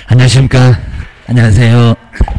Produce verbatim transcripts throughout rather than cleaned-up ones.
안녕하십니까. 안녕하세요.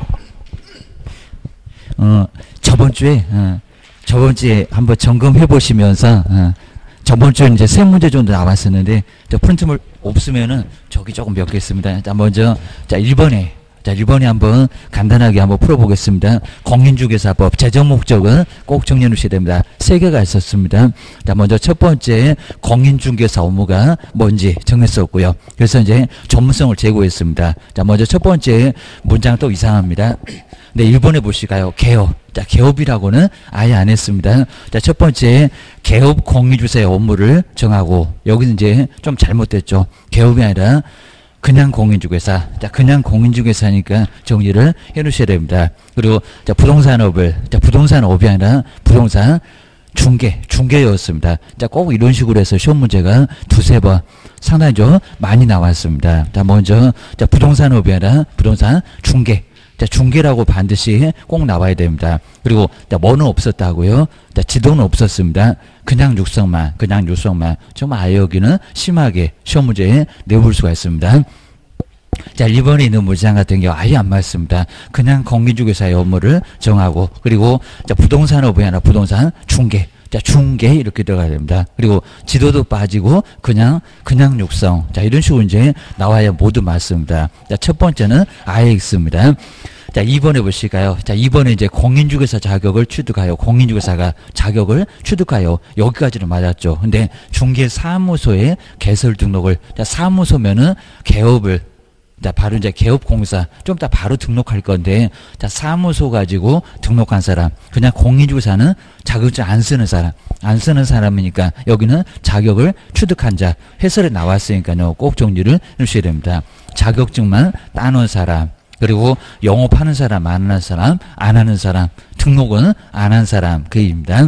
어, 저번 주에, 어, 저번 주에 한번 점검해 보시면서, 어, 저번 주에 이제 세 문제 정도 나왔었는데, 저 프린트물 없으면은 저기 조금 몇 개 있습니다. 자, 먼저, 자, 일 번에, 자, 일 번에 한번 간단하게 한번 풀어보겠습니다. 공인중개사법, 재정 목적은 꼭 정리해 놓으셔야 됩니다. 세 개가 있었습니다. 자, 먼저 첫 번째, 공인중개사 업무가 뭔지 정했었고요. 그래서 이제 전문성을 제고했습니다. 자, 먼저 첫 번째 문장 또 이상합니다. 네, 일 번에 보실까요? 개업. 자, 개업이라고는 아예 안 했습니다. 자, 첫 번째, 개업 공인중개사의 업무를 정하고, 여기는 이제 좀 잘못됐죠. 개업이 아니라 그냥 공인중개사. 자, 그냥 공인중개사니까 정리를 해 놓으셔야 됩니다. 그리고, 자, 부동산업을, 자, 부동산업이 아니라 부동산 중개, 중개였습니다. 자, 꼭 이런 식으로 해서 시험 문제가 두세 번 상당히 좀 많이 나왔습니다. 자, 먼저, 자, 부동산업이 아니라 부동산 중개. 자, 중개라고 반드시 꼭 나와야 됩니다. 그리고, 자, 뭐는 없었다고요? 자, 지도는 없었습니다. 그냥 육성만, 그냥 육성만. 좀 아예 여기는 심하게 시험 문제에 내볼 수가 있습니다. 자, 일 번에 있는 문장 같은 경우 아예 안 맞습니다. 그냥 공인중개사의 업무를 정하고, 그리고, 자, 부동산업이 아니라 부동산 중개. 자, 중개 이렇게 들어가야 됩니다. 그리고 지도도 빠지고 그냥 그냥 육성. 자, 이런 식으로 이제 나와야 모두 맞습니다. 자, 첫 번째는 아예 있습니다. 자, 이 번에 보실까요? 자, 이 번에 이제 공인중개사 자격을 취득하여, 공인중개사가 자격을 취득하여, 여기까지는 맞았죠. 근데 중개사무소에 개설 등록을, 자, 사무소면은 개업을, 자, 바로 이제 개업공사, 좀 이따 바로 등록할 건데, 자, 사무소 가지고 등록한 사람, 그냥 공인중개사는 자격증 안 쓰는 사람, 안 쓰는 사람이니까 여기는 자격을 취득한 자, 해설에 나왔으니까요, 꼭 정리를 해주셔야 됩니다. 자격증만 따놓은 사람, 그리고 영업하는 사람, 안 하는 사람, 안 하는 사람, 등록은 안 한 사람, 그 얘기입니다.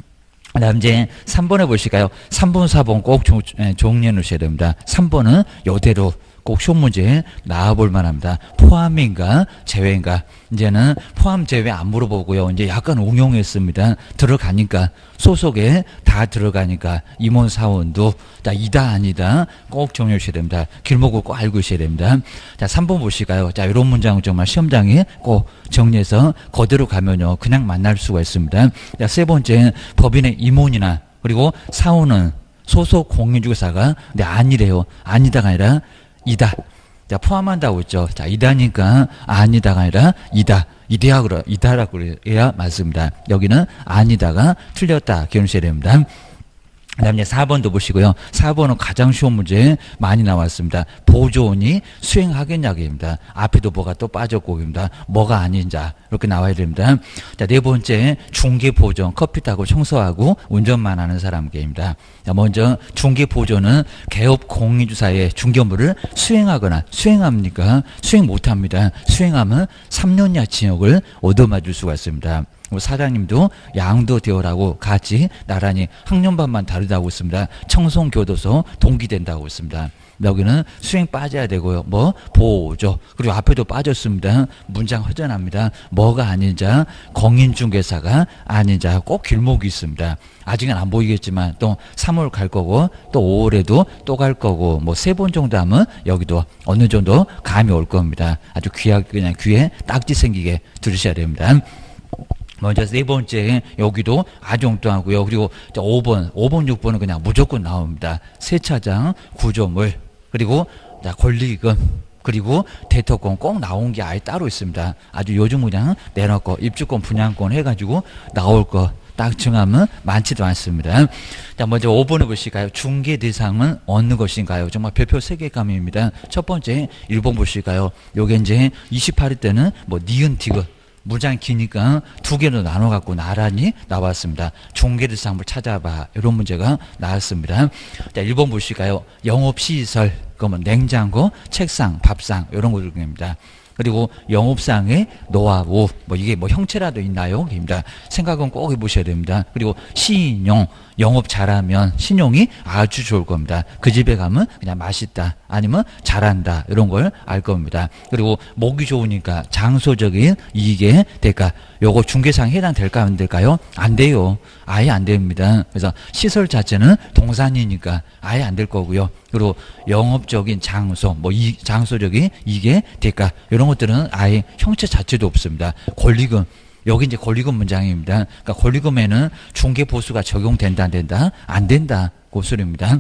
그 다음 이제 삼 번에 보실까요? 삼 번, 사 번 꼭 정리해 놓으셔야 됩니다. 삼 번은 이대로 꼭 시험 문제에 나와볼 만합니다. 포함인가 제외인가. 이제는 포함 제외 안 물어보고요. 이제 약간 응용했습니다. 들어가니까 소속에 다 들어가니까 임원 사원도 자, 이다 아니다 꼭 정리해 주셔야 됩니다. 길목을 꼭 알고 있어야 됩니다. 자, 삼 번 보실까요? 자, 이런 문장은 정말 시험장에 꼭 정리해서 그대로 가면요 그냥 만날 수가 있습니다. 자, 세 번째, 법인의 임원이나 그리고 사원은 소속 공인중개사가 근데 아니래요. 아니다가 아니라 이다. 자, 포함한다고 했죠. 자, 이다니까 아니다가 아니라 이다. 이대야 그러 이다라고 그래야 맞습니다. 여기는 아니다가 틀렸다 기억하셔야 됩니다. 그 다음에 사 번도 보시고요. 사 번은 가장 쉬운 문제 많이 나왔습니다. 보조원이 수행하겠냐입니다. 앞에도 뭐가 또 빠졌고입니다. 뭐가 아닌 자 이렇게 나와야 됩니다. 자, 네 번째 중개보조원 커피 타고 청소하고 운전만 하는 사람입니다. 자, 먼저 중개보조원은 개업 공인중개사의 중개업무를 수행하거나 수행합니까? 수행 못합니다. 수행하면 삼 년 이하 징역을 얻어맞을 수가 있습니다. 사장님도 양도되어라고 같이 나란히 학년반만 다르다고 했습니다. 청송교도소 동기된다고 했습니다. 여기는 수행 빠져야 되고요. 뭐 보조 그리고 앞에도 빠졌습니다. 문장 허전합니다. 뭐가 아닌 자 공인중개사가 아닌 자 꼭 길목이 있습니다. 아직은 안 보이겠지만 또 삼월 갈 거고 또 오월에도 또 갈 거고 뭐 세 번 정도 하면 여기도 어느 정도 감이 올 겁니다. 아주 귀하 그냥 귀에 딱지 생기게 들으셔야 됩니다. 먼저 네 번째 여기도 아주 엉뚱하고요. 그리고 오 번, 오 번, 육 번은 그냥 무조건 나옵니다. 세차장, 구조물, 그리고 자, 권리금, 그리고 대토권 꼭 나온 게 아예 따로 있습니다. 아주 요즘 그냥 내놓고 입주권, 분양권 해가지고 나올 거 딱 정하면 많지도 않습니다. 자, 먼저 오 번을 보실까요? 중개 대상은 어느 것인가요? 정말 별표 세 개 감입니다. 첫 번째 일 번 보실까요? 요게 이제 이십팔 회 때는 뭐 니은 디귿 문장이 기니까 두 개로 나눠 갖고 나란히 나왔습니다. 중개대상 한번 찾아봐. 이런 문제가 나왔습니다. 자, 일 번 보실까요? 영업시설, 그러면 냉장고, 책상, 밥상 이런 것들입니다. 그리고 영업상의 노하우, 뭐 이게 뭐 형체라도 있나요? 입니다. 생각은 꼭 해보셔야 됩니다. 그리고 신용, 영업 잘하면 신용이 아주 좋을 겁니다. 그 집에 가면 그냥 맛있다, 아니면 잘한다 이런 걸 알 겁니다. 그리고 목이 좋으니까 장소적인 이익의 대가, 요거 중개상에 해당될까 안 될까요? 안 돼요. 아예 안 됩니다. 그래서 시설 자체는 동산이니까 아예 안 될 거고요. 그리고 영업적인 장소, 뭐 이 장소적인 이게 대가 이런 것들은 아예 형체 자체도 없습니다. 권리금 여기 이제 권리금 문장입니다. 그러니까 권리금에는 중개 보수가 적용된다 안 된다 안 된다 그 소리입니다.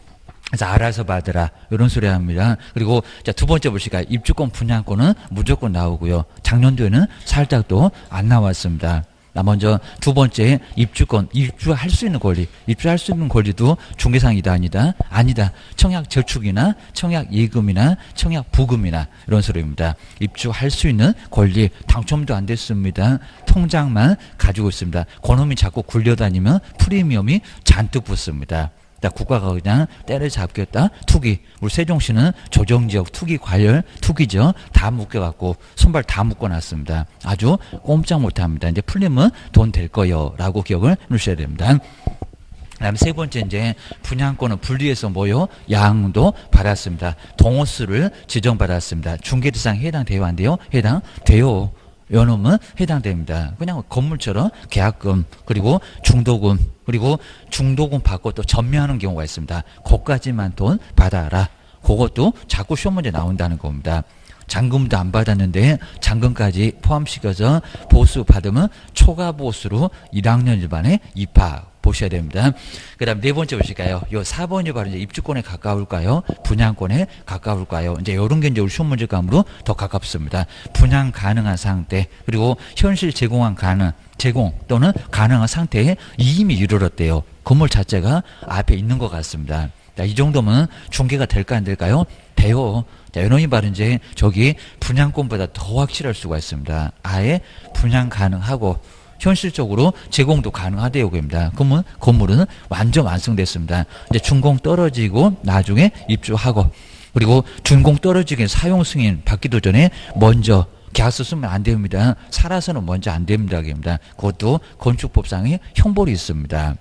그래서 알아서 받으라 이런 소리 합니다. 그리고 자, 두 번째 보시까 입주권 분양권은 무조건 나오고요. 작년도에는 살짝 또 안 나왔습니다. 나 먼저 두 번째 입주권 입주할 수 있는 권리 입주할 수 있는 권리도 중개상이다 아니다 아니다 청약 저축이나 청약 예금이나 청약 부금이나 이런 소리입니다. 입주할 수 있는 권리 당첨도 안 됐습니다. 통장만 가지고 있습니다. 그놈이 자꾸 굴려다니면 프리미엄이 잔뜩 붙습니다. 국가가 그냥 때려잡겠다. 투기. 우리 세종시는 조정지역 투기 과열 투기죠. 다 묶여갖고 손발 다 묶어놨습니다. 아주 꼼짝 못합니다. 이제 풀리면 돈 될 거요. 라고 기억을 해주셔야 됩니다. 그다음 세 번째 이제 분양권을 분리해서 뭐요? 양도 받았습니다. 동호수를 지정받았습니다. 중개대상 해당돼요? 안 돼요? 해당돼요. 요놈은 해당됩니다. 그냥 건물처럼 계약금 그리고 중도금 그리고 중도금 받고 또 전매하는 경우가 있습니다. 거기까지만 돈 받아라. 그것도 자꾸 시험 문제 나온다는 겁니다. 잔금도 안 받았는데 잔금까지 포함시켜서 보수 받으면 초과 보수로 일 학년 일반에 입학 보셔야 됩니다. 그 다음 네 번째 보실까요? 요 사 번이 바로 이제 입주권에 가까울까요? 분양권에 가까울까요? 이제 요런 게 이제 우리 시험 문제감으로 더 가깝습니다. 분양 가능한 상태, 그리고 현실 제공한 가능, 제공 또는 가능한 상태에 이임이 이르렀대요. 건물 자체가 앞에 있는 것 같습니다. 자, 이 정도면 중개가 될까 안 될까요? 돼요. 자, 연원이 바로 이제 저기 분양권보다 더 확실할 수가 있습니다. 아예 분양 가능하고 현실적으로 제공도 가능하대요. 그럽니다. 그러면 건물은 완전 완성됐습니다. 이제 준공 떨어지고 나중에 입주하고 그리고 준공 떨어지게 사용 승인 받기도 전에 먼저 계약서 쓰면 안 됩니다. 살아서는 먼저 안 됩니다. 그럽니다. 그것도 건축법상의 형벌이 있습니다.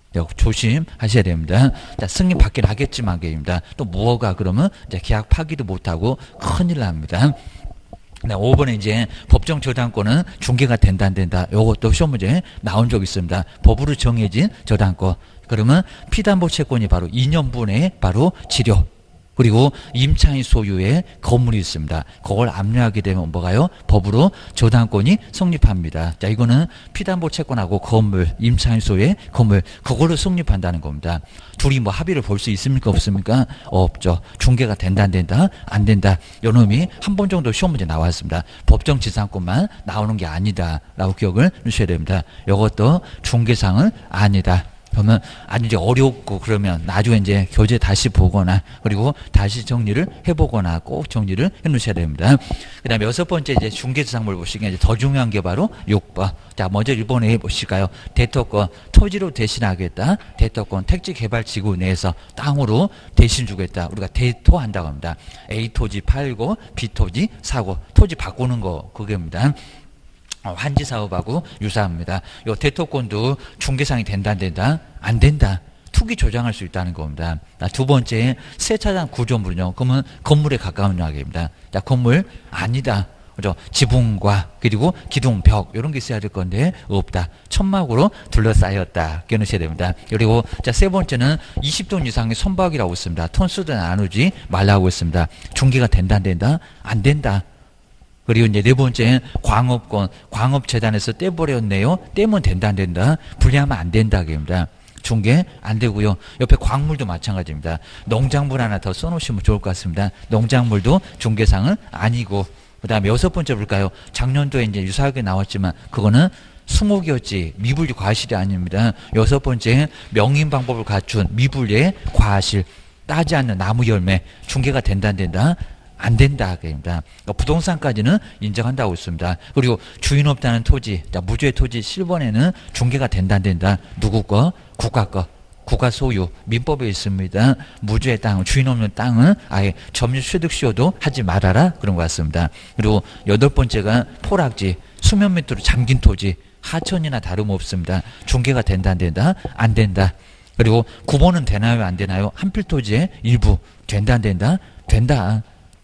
조심하셔야 됩니다. 자, 승인 받긴 하겠지만 그럽니다. 또 무허가 그러면 이제 계약 파기도 못하고 큰일 납니다. 네, 오 번에 이제 법정 저당권은 중개가 된다 안 된다. 요것도 시험 문제 나온 적 있습니다. 법으로 정해진 저당권. 그러면 피담보 채권이 바로 이 년분의 바로 지료. 그리고 임차인 소유의 건물이 있습니다. 그걸 압류하게 되면 뭐가요? 법으로 저당권이 성립합니다. 자, 이거는 피담보 채권하고 건물, 임차인 소유의 건물, 그걸로 성립한다는 겁니다. 둘이 뭐 합의를 볼 수 있습니까? 없습니까? 없죠. 중개가 된다 안 된다? 안 된다. 요놈이 한 번 정도 시험 문제 나왔습니다. 법정 지상권만 나오는 게 아니다. 라고 기억을 해주셔야 됩니다. 이것도 중개상은 아니다. 그러면 아주 이제 어렵고 그러면 나중에 이제 교재 다시 보거나 그리고 다시 정리를 해보거나 꼭 정리를 해 놓으셔야 됩니다. 그 다음에 여섯 번째 이제 중개지상물 보시기에 더 중요한 게 바로 육 번. 자, 먼저 일 번에 보실까요? 대토권, 토지로 대신하겠다. 대토권, 택지개발지구 내에서 땅으로 대신 주겠다. 우리가 대토한다고 합니다. A 토지 팔고 B 토지 사고 토지 바꾸는 거 그겁니다. 어, 환지 사업하고 유사합니다. 요 대토권도 중개상이 된다 안 된다? 안 된다. 투기 조장할 수 있다는 겁니다. 자, 두 번째 세차장 구조물은요. 그러면 건물에 가까운 이야기입니다. 자, 건물 아니다. 그죠? 지붕과 그리고 기둥, 벽 이런 게 있어야 될 건데 없다. 천막으로 둘러싸였다. 깨놓으셔야 됩니다. 그리고 자, 세 번째는 이십 톤 이상의 선박이라고 있습니다. 톤수도 나누지 말라고 했습니다. 중개가 된다 안 된다? 안 된다. 그리고 이제 네 번째는 광업권, 광업재단에서 떼버렸네요. 떼면 된다 안 된다? 분리하면 안 된다. 그럽니다. 중개 안 되고요. 옆에 광물도 마찬가지입니다. 농작물 하나 더 써놓으시면 좋을 것 같습니다. 농작물도 중개상은 아니고. 그 다음에 여섯 번째 볼까요? 작년도에 이제 유사하게 나왔지만 그거는 수목이었지 미분리 과실이 아닙니다. 여섯 번째 명인 방법을 갖춘 미분리의 과실. 따지 않는 나무 열매. 중개가 된다 안 된다? 안 된다. 그럽니다. 그러니까 부동산까지는 인정한다고 있습니다. 그리고 주인 없다는 토지, 자, 무주의 토지 칠 번에는 중개가 된다 안 된다. 누구 거? 국가 거. 국가 소유. 민법에 있습니다. 무주의 땅, 주인 없는 땅은 아예 점유소득시효도 하지 말아라. 그런 것 같습니다. 그리고 여덟 번째가 포락지, 수면 밑으로 잠긴 토지, 하천이나 다름없습니다. 중개가 된다 안 된다? 안 된다. 그리고 구 번은 되나요 안 되나요? 한필토지의 일부 된다 안 된다? 된다.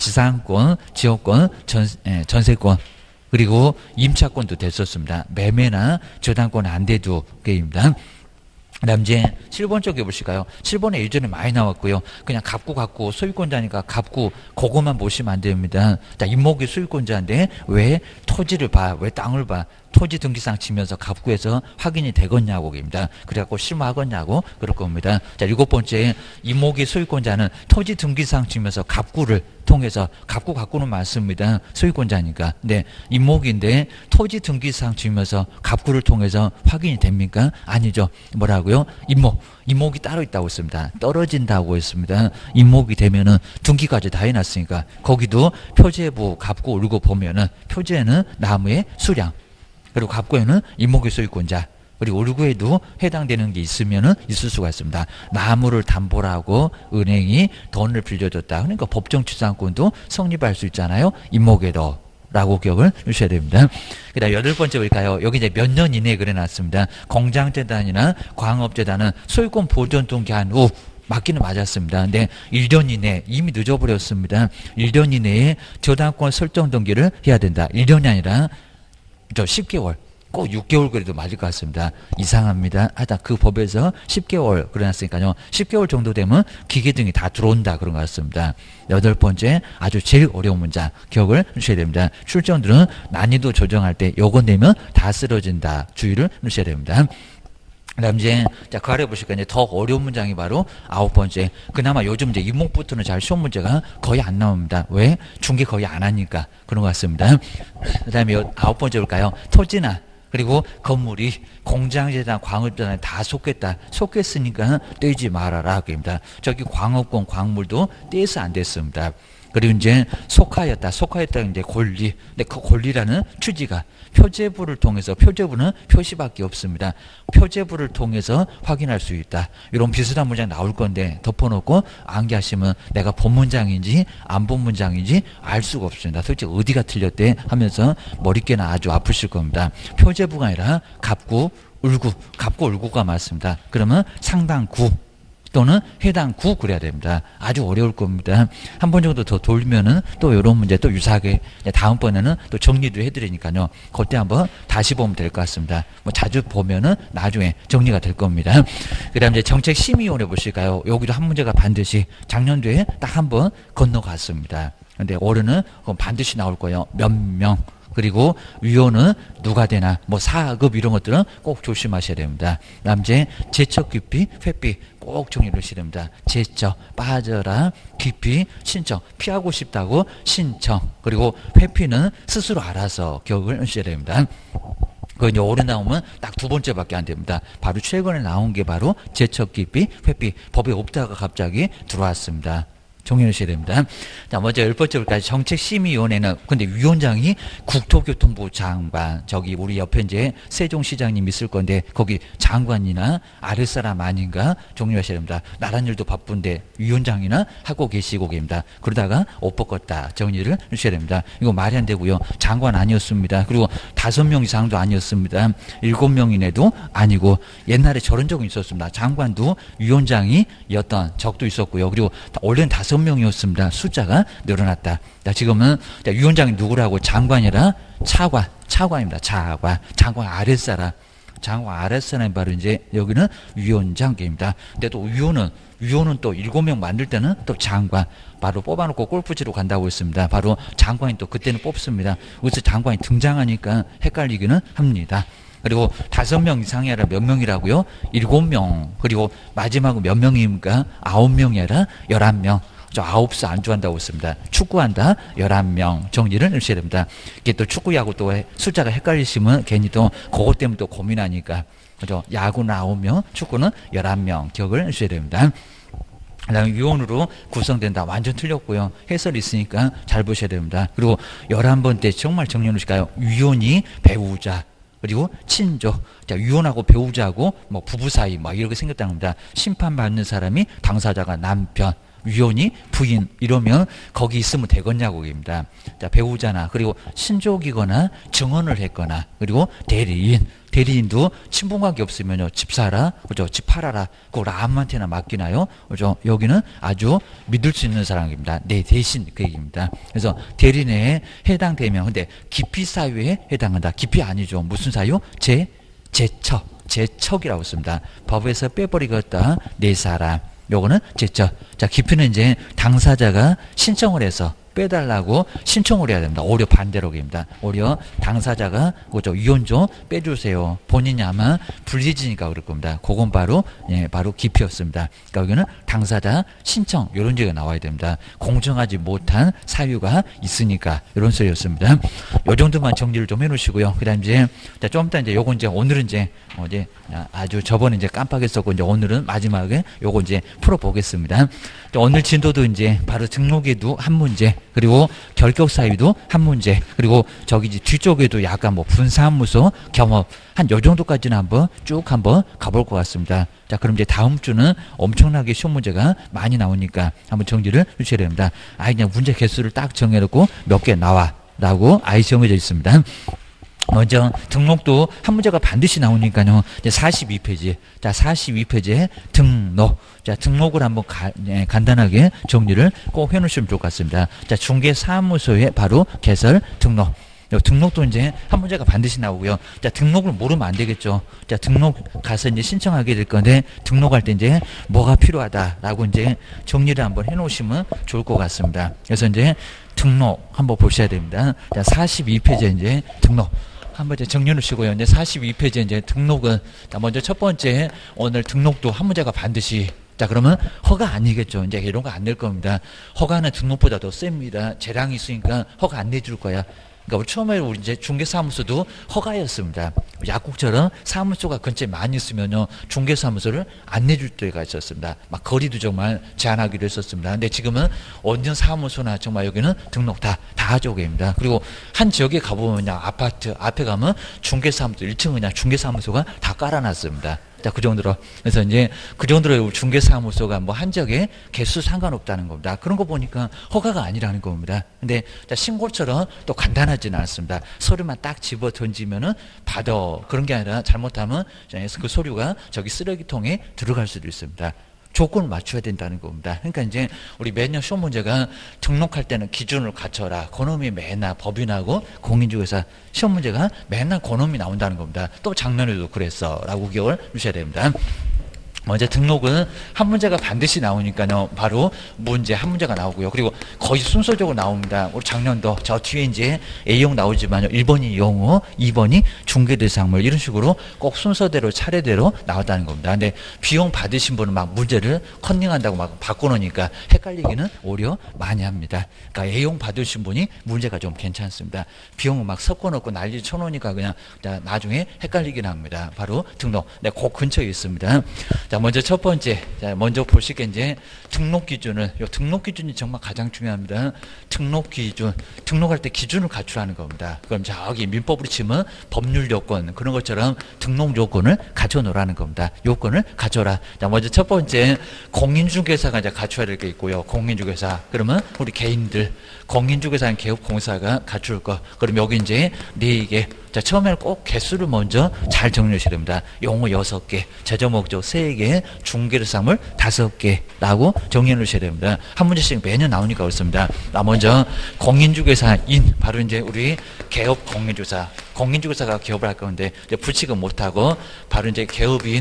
지상권, 지역권, 전, 예, 전세권, 그리고 임차권도 됐었습니다. 매매나 저당권 안 돼도 게임입니다. 그다음 이제 칠 번 쪽에 보실까요? 칠 번에 예전에 많이 나왔고요. 그냥 갑구 갖고 소유권자니까 갑구 그것만 보시면 안 됩니다. 자, 임목이 소유권자인데 왜 토지를 봐? 왜 땅을 봐? 토지 등기상 치면서 갑구에서 확인이 되겠냐고입니다. 그래갖고 심하겠냐고 그럴 겁니다. 자, 일곱 번째 임목이 소유권자는 토지 등기상 치면서 갑구를 통해서 갑구 갖고는 많습니다. 소유권자니까. 네, 임목인데 토지 등기상 치면서 갑구를 통해서 확인이 됩니까? 아니죠. 뭐라고요? 임목. 임목이 따로 있다고 했습니다. 떨어진다고 했습니다. 임목이 되면은 등기까지 다 해놨으니까 거기도 표제부 갑구 울고 보면은 표제는 나무의 수량 그리고 갑구에는 임목의 소유권자 그리고 울구에도 해당되는 게 있으면은 있을 수가 있습니다. 나무를 담보로 하고 은행이 돈을 빌려줬다. 그러니까 법정취산권도 성립할 수 있잖아요. 임목에도. 라고 기억을 주셔야 됩니다. 그 다음 여덟 번째 볼까요? 여기 이제 몇 년 이내에 그려놨습니다. 공장재단이나 광업재단은 소유권 보존 등기한 후 맞기는 맞았습니다. 근데 일 년 이내 이미 늦어버렸습니다. 일 년 이내에 저당권 설정 등기를 해야 된다. 일 년이 아니라 저 십 개월. 꼭 육 개월 그래도 맞을 것 같습니다. 이상합니다. 하여튼 그 법에서 십 개월 그려놨으니까요. 십 개월 정도 되면 기계 등이 다 들어온다 그런 것 같습니다. 여덟 번째 아주 제일 어려운 문장 기억을 주셔야 됩니다. 출정들은 난이도 조정할 때 요거 내면 다 쓰러진다. 주의를 주셔야 됩니다. 그 다음 이제, 자, 그 아래 보실까요? 이제 더 어려운 문장이 바로 아홉 번째. 그나마 요즘 이제 임목부터는 잘 쉬운 문제가 거의 안 나옵니다. 왜? 중개 거의 안 하니까. 그런 것 같습니다. 그 다음에 아홉 번째 볼까요? 토지나, 그리고 건물이 공장재단, 광업재단에 다 속겠다. 속겠으니까 떼지 말아라. 그입니다. 저기 광업권, 광물도 떼서 안 됐습니다. 그리고 이제 속하였다. 속하였다. 이제 권리. 근데 그 권리라는 취지가 표제부를 통해서 표제부는 표시밖에 없습니다. 표제부를 통해서 확인할 수 있다. 이런 비슷한 문장 나올 건데 덮어놓고 암기하시면 내가 본 문장인지 안 본 문장인지 알 수가 없습니다. 솔직히 어디가 틀렸대 하면서 머릿개는 아주 아프실 겁니다. 표제부가 아니라 갑구, 울구. 갑구, 울구가 맞습니다. 그러면 상당구. 또는 해당 구 그래야 됩니다. 아주 어려울 겁니다. 한 번 정도 더 돌면은 또 이런 문제 또 유사하게 다음번에는 또 정리도 해드리니까요. 그때 한번 다시 보면 될 것 같습니다. 뭐 자주 보면은 나중에 정리가 될 겁니다. 그 다음 이제 정책심의위원회 보실까요? 여기도 한 문제가 반드시 작년도에 딱 한 번 건너갔습니다. 근데 올해는 반드시 나올 거예요. 몇 명. 그리고 위원은 누가 되나 뭐 사급 이런 것들은 꼭 조심하셔야 됩니다. 다음 이제 제척 깊이 회피 꼭 정리를 하셔야 됩니다. 제척 빠져라 깊이 신청 피하고 싶다고 신청 그리고 회피는 스스로 알아서 기억을 하셔야 됩니다. 그 이제 올해 나오면 딱 두 번째밖에 안 됩니다. 바로 최근에 나온 게 바로 제척 깊이 회피 법에 없다가 갑자기 들어왔습니다. 정리하셔야 됩니다. 자, 먼저 열 번째 볼까요? 정책심의위원회는, 근데 위원장이 국토교통부 장관, 저기 우리 옆에 이제 세종시장님 있을 건데, 거기 장관이나 아랫사람 아닌가? 정리하셔야 됩니다. 나란 일도 바쁜데, 위원장이나 하고 계시고 계십니다. 그러다가 옷 벗겼다. 정리를 하셔야 됩니다. 이거 말이 안 되고요. 장관 아니었습니다. 그리고 다섯 명 이상도 아니었습니다. 일곱 명이내도 아니고, 옛날에 저런 적은 있었습니다. 장관도 위원장이었던 적도 있었고요. 그리고 원래는 다섯 명이었습니다. 숫자가 늘어났다. 자, 지금은 자, 위원장이 누구라고? 장관이라 차관, 차관입니다. 차관, 장관 아랫사람, 장관 아랫사람이 바로 이제 여기는 위원장입니다. 근데 또 위원은 위원은 또 일곱 명 만들 때는 또 장관 바로 뽑아놓고 골프치러 간다고 했습니다. 바로 장관이 또 그때는 뽑습니다. 그래서 장관이 등장하니까 헷갈리기는 합니다. 그리고 다섯 명 이상이 아니라 몇 명이라고요? 일곱 명. 그리고 마지막은 몇 명입니까? 아홉 명이 아니라 열한 명. 저 아홉 수 안주한다고 했습니다. 축구한다 열한 명 정리를 하셔야 됩니다. 이게 또 축구 야구 또 숫자가 헷갈리시면 괜히 또 그것 때문에 또 고민하니까 그죠? 야구는 아홉 명, 축구는 열한 명 기억을 하셔야 됩니다. 그다음에 위원으로 구성된다. 완전 틀렸고요. 해설이 있으니까 잘 보셔야 됩니다. 그리고 열한 번째 정말 정리해 놓으실까요? 위원이 배우자. 그리고 친족, 자, 위원하고 배우자하고 뭐 부부 사이 막 이렇게 생겼다는 겁니다. 심판받는 사람이 당사자가 남편, 위원이 부인 이러면 거기 있으면 되겠냐고입니다. 자, 배우자나 그리고 친족이거나 증언을 했거나 그리고 대리인, 대리인도 친분관계 없으면요 집 사라, 그죠? 집 팔아라. 그걸 아무한테나 맡기나요? 그죠? 여기는 아주 믿을 수 있는 사람입니다. 내 대신 그 얘기입니다. 그래서 대리인에 해당되면 근데 기피 사유에 해당한다. 기피 아니죠. 무슨 사유? 제 제처. 제척이라고 씁니다. 법에서 빼버리겠다 네 사람. 요거는 제척. 자, 기피는 이제 당사자가 신청을 해서 빼달라고 신청을 해야 됩니다. 오히려 반대로 됩니다. 오히려 당사자가 그죠 위원 좀 빼주세요. 본인이 아마 불리지니까 그럴 겁니다. 그건 바로 예 바로 기피였습니다. 그러니까 여기는 당사자 신청 이런 얘기가 나와야 됩니다. 공정하지 못한 사유가 있으니까 이런 소리였습니다. 요 정도만 정리를 좀 해놓으시고요. 그다음 이제 자, 좀 이따 이제 요거 이제 오늘은 이제 어 이제 아주 저번에 이제 깜빡했었고 이제 오늘은 마지막에 요거 이제 풀어보겠습니다. 오늘 진도도 이제 바로 등록에도 한 문제, 그리고 결격 사유도 한 문제, 그리고 저기 이제 뒤쪽에도 약간 뭐 분사무소 경험 한 요 정도까지는 한번 쭉 한번 가볼 것 같습니다. 자, 그럼 이제 다음 주는 엄청나게 쉬운 문제가 많이 나오니까 한번 정리를 해주셔야 됩니다. 아, 그냥 문제 개수를 딱 정해놓고 몇 개 나와라고 아예 정해져 있습니다. 먼저 등록도 한 문제가 반드시 나오니까요. 이제 사십이 페이지. 자, 사십이 페이지에 등록. 자, 등록을 한번 가, 예, 간단하게 정리를 꼭 해놓으시면 좋을 것 같습니다. 자, 중개사무소에 바로 개설 등록. 등록도 이제 한 문제가 반드시 나오고요. 자, 등록을 모르면 안 되겠죠. 자, 등록 가서 이제 신청하게 될 건데, 등록할 때 이제 뭐가 필요하다라고 이제 정리를 한번 해놓으시면 좋을 것 같습니다. 그래서 이제 등록 한번 보셔야 됩니다. 자, 사십이 페이지에 이제 등록. 한번 이제 정리해 놓으시고요. 이제 사십이 페이지에 이제 등록은, 자, 먼저 첫 번째, 오늘 등록도 한 문제가 반드시 자, 그러면 허가 아니겠죠. 이제 이런 거 안 낼 겁니다. 허가는 등록보다 더 셉니다. 재량이 있으니까 허가 안 내줄 거야. 그러니까 우리 처음에 우리 이제 중개사무소도 허가였습니다. 약국처럼 사무소가 근처에 많이 있으면요, 중개사무소를 안 내줄 때가 있었습니다. 막 거리도 정말 제한하기로 했었습니다. 근데 지금은 어느 사무소나 정말 여기는 등록 다, 다 하죠, 입니다. 그리고 한 지역에 가보면 그냥 아파트 앞에 가면 중개사무소 일 층 그냥 중개사무소가 다 깔아놨습니다. 자, 그 정도로. 그래서 이제 그 정도로 중개사무소가 뭐 한 지역에 개수 상관없다는 겁니다. 그런 거 보니까 허가가 아니라는 겁니다. 근데 자, 신고처럼 또 간단하지는 않습니다. 서류만 딱 집어 던지면은 받아. 그런 게 아니라 잘못하면 그 서류가 저기 쓰레기통에 들어갈 수도 있습니다. 조건을 맞춰야 된다는 겁니다. 그러니까 이제 우리 매년 시험 문제가 등록할 때는 기준을 갖춰라. 그놈이 맨날 법인하고 공인중개사 시험 문제가 맨날 그놈이 나온다는 겁니다. 또 작년에도 그랬어 라고 기억을 주셔야 됩니다. 먼저 등록은 한 문제가 반드시 나오니까요. 바로 문제 한 문제가 나오고요. 그리고 거의 순서적으로 나옵니다. 우리 작년도 저 뒤에 이제 A형 나오지만요. 일 번이 영어, 이 번이 중개대상물 이런 식으로 꼭 순서대로 차례대로 나왔다는 겁니다. 근데 비용 받으신 분은 막 문제를 컨닝한다고 막 바꿔놓으니까 헷갈리기는 오히려 많이 합니다. 그러니까 A형 받으신 분이 문제가 좀 괜찮습니다. 비용을 막 섞어놓고 난리 쳐놓으니까 그냥 나중에 헷갈리긴 합니다. 바로 등록. 네, 그 근처에 있습니다. 자, 먼저 첫 번째, 자, 먼저 보시게 이제 등록 기준을, 요 등록 기준이 정말 가장 중요합니다. 등록 기준, 등록할 때 기준을 갖추라는 겁니다. 그럼 저기 민법으로 치면 법률 요건, 그런 것처럼 등록 요건을 갖춰 놓으라는 겁니다. 요건을 갖춰라. 자, 먼저 첫 번째, 공인중개사가 이제 갖춰야 될 게 있고요. 공인중개사. 그러면 우리 개인들, 공인중개사는 개업공사가 갖출 거. 그럼 여기 이제 네 개. 자, 처음에는 꼭 개수를 먼저 잘 정리하셔야 됩니다. 용어 여섯 개, 제조목적 세 개, 중개사물 다섯 개라고 정리해 놓으셔야 됩니다. 한 문제씩 매년 나오니까 그렇습니다. 나 먼저 공인중개사인, 바로 이제 우리 개업 공인중개사, 공인중개사가 개업을 할 건데 이제 불칙은 못하고 바로 이제 개업인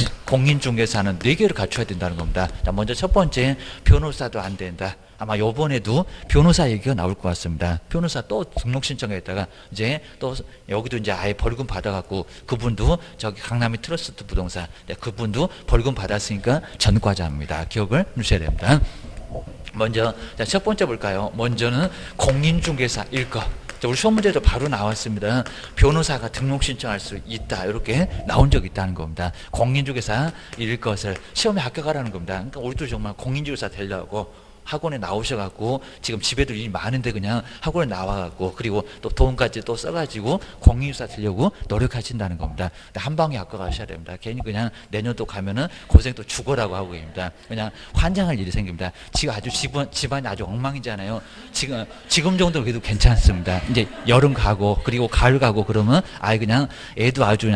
공인중개사는 네 개를 갖춰야 된다는 겁니다. 자, 먼저 첫 번째, 변호사도 안 된다. 아마 요번에도 변호사 얘기가 나올 것 같습니다. 변호사 또 등록 신청했다가 이제 또 여기도 이제 아예 벌금 받아갖고 그분도 저기 강남의 트러스트 부동산 그분도 벌금 받았으니까 전과자입니다. 기억을 주셔야 됩니다. 먼저 자, 첫 번째 볼까요? 먼저는 공인중개사 일거. 우리 시험 문제도 바로 나왔습니다. 변호사가 등록 신청할 수 있다. 이렇게 나온 적이 있다는 겁니다. 공인중개사 일 것을 시험에 합격하라는 겁니다. 그러니까 우리도 정말 공인중개사 되려고 학원에 나오셔갖고 지금 집에도 일이 많은데 그냥 학원에 나와갖고 그리고 또 돈까지 또 써가지고 공인중개사 되려고 노력하신다는 겁니다. 한 방에 합격하셔야 됩니다. 괜히 그냥 내년도 가면은 고생 또 죽어라고 하고 계십니다. 그냥 환장할 일이 생깁니다. 지금 아주 집안, 집안이 아주 엉망이잖아요. 지금 지금 정도 그래도 괜찮습니다. 이제 여름 가고 그리고 가을 가고 그러면 아예 그냥 애도 아주 그냥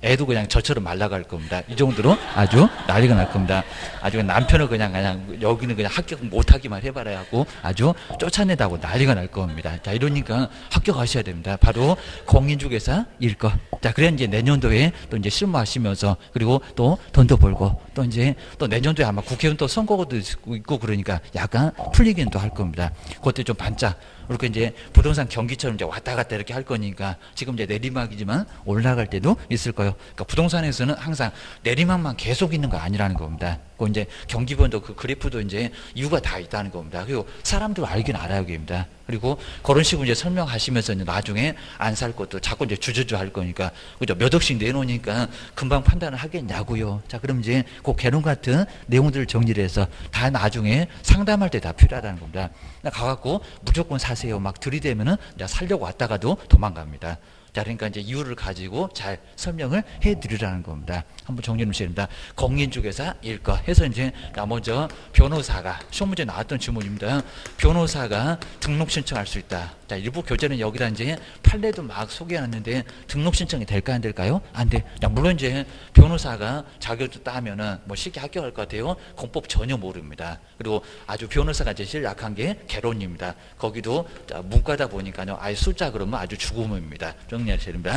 애도 그냥 저처럼 말라갈 겁니다. 이 정도로 아주 난리가 날 겁니다. 아주 남편을 그냥 그냥 여기는 그냥 합격 못하기만 해봐라 하고 아주 쫓아내다고 난리가 날 겁니다. 자, 이러니까 합격하셔야 됩니다. 바로 공인중개사 일거. 자, 그래 이제 내년도에 또 이제 실무하시면서 그리고 또 돈도 벌고 또 이제 또 내년도에 아마 국회의원 또 선거도 있고 그러니까 약간 풀리기는 또 할 겁니다. 그때 좀 반짝. 그렇게 이제 부동산 경기처럼 이제 왔다 갔다 이렇게 할 거니까 지금 이제 내리막이지만 올라갈 때도 있을 거예요. 그러니까 부동산에서는 항상 내리막만 계속 있는 거 아니라는 겁니다. 그 이제 경기번도 그 그래프도 이제 이유가 다 있다는 겁니다. 그리고 사람들 알긴 알아야 됩니다. 그리고 그런 식으로 이제 설명하시면서 이제 나중에 안 살 것도 자꾸 이제 주저주 할 거니까 그죠? 몇 억씩 내놓으니까 금방 판단을 하겠냐고요. 자, 그럼 이제 그 개론 같은 내용들을 정리를 해서 다 나중에 상담할 때 다 필요하다는 겁니다. 가갖고 무조건 사세요 막 들이대면은 이제 살려고 왔다가도 도망갑니다. 자, 그러니까 이제 이유를 가지고 잘 설명을 해드리라는 겁니다. 한번 정리해 놓으셔야 됩니다. 공인중개사 일거 해서 이제 먼저 변호사가 시험 문제 나왔던 질문입니다. 변호사가 등록 신청할 수 있다. 자, 일부 교재는 여기다 이제 판례도 막 소개해놨는데 등록 신청이 될까 안 될까요? 안 돼. 자, 물론 이제 변호사가 자격도 따면은 뭐 쉽게 합격할 것 같아요. 공법 전혀 모릅니다. 그리고 아주 변호사가 이제 제일 약한 게 개론입니다. 거기도 자, 문과다 보니까요. 아예 숫자 그러면 아주 죽음입니다. 정리하셔야 됩니다.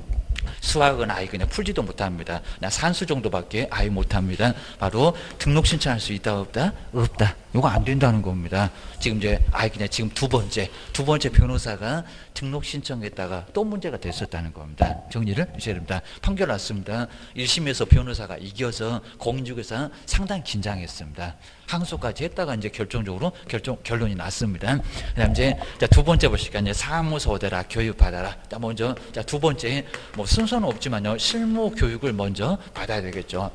수학은 아예 그냥 풀지도 못합니다. 그냥 산수 정도밖에 아예 못합니다. 바로 등록 신청할 수 있다 없다? 없다. 이거 안 된다는 겁니다. 지금 이제 아예 그냥 지금 두 번째 두 번째 변호사가 등록 신청했다가 또 문제가 됐었다는 겁니다. 정리를 하셔야 됩니다. 판결 났습니다. 일 심에서 변호사가 이겨서 공인중개사 상당히 긴장했습니다. 항소까지 했다가 이제 결정적으로 결정 결론이 났습니다. 그다음 이제 자, 두 번째 보시니까 이제 사무소 대라 교육 받아라. 자, 먼저 자, 두 번째 뭐 순서는 없지만요 실무 교육을 먼저 받아야 되겠죠.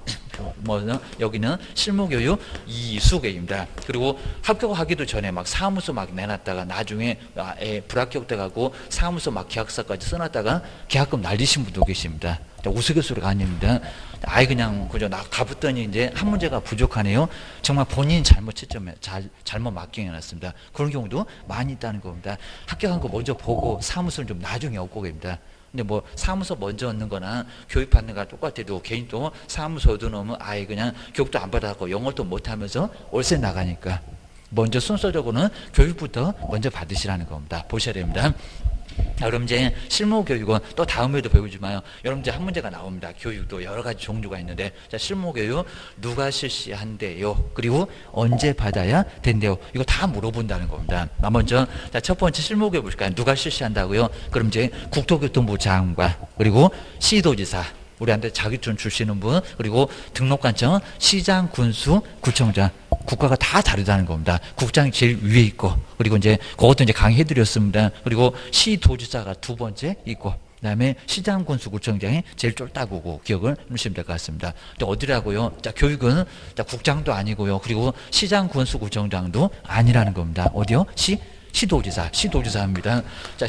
뭐 여기는 실무 교육 이수계입니다. 그리고 합격하기도 전에 막 사무소 막 내놨다가 나중에 애 불합격돼 가고 사무소 막 계약서까지 써놨다가 계약금 날리신 분도 계십니다. 우스갯소리가 아닙니다. 아예 그냥 그저 나 가봤더니 이제 한 문제가 부족하네요. 정말 본인 잘못 채점에 잘, 잘못 마킹해놨습니다. 그런 경우도 많이 있다는 겁니다. 합격한 거 먼저 보고 사무소는 좀 나중에 얻고 계십니다. 근데 뭐 사무소 먼저 얻는 거나 교육 받는 거랑 똑같아도 개인 또 사무소도 넣으면 아예 그냥 교육도 안 받아갖고 영어도 못하면서 월세 나가니까 먼저 순서적으로는 교육부터 먼저 받으시라는 겁니다. 보셔야 됩니다. 자, 그럼 이제 실무 교육은 또 다음에도 배우지만요. 여러분 이제 한 문제가 나옵니다. 교육도 여러 가지 종류가 있는데, 자, 실무 교육 누가 실시한대요? 그리고 언제 받아야 된대요? 이거 다 물어본다는 겁니다. 나 먼저 자, 첫 번째 실무 교육 보실까요? 누가 실시한다고요? 그럼 이제 국토교통부 장관 그리고 시도지사. 우리한테 자격증 주시는 분 그리고 등록관청 시장 군수 구청장 국가가 다 다르다는 겁니다. 국장이 제일 위에 있고 그리고 이제 그것도 이제 강의해 드렸습니다. 그리고 시도지사가 두 번째 있고 그다음에 시장 군수 구청장이 제일 쫄따구고 기억을 해주시면 될 것 같습니다. 또 어디라고요? 자, 교육은 자, 국장도 아니고요. 그리고 시장 군수 구청장도 아니라는 겁니다. 어디요? 시 시도지사, 시도지사입니다. 자,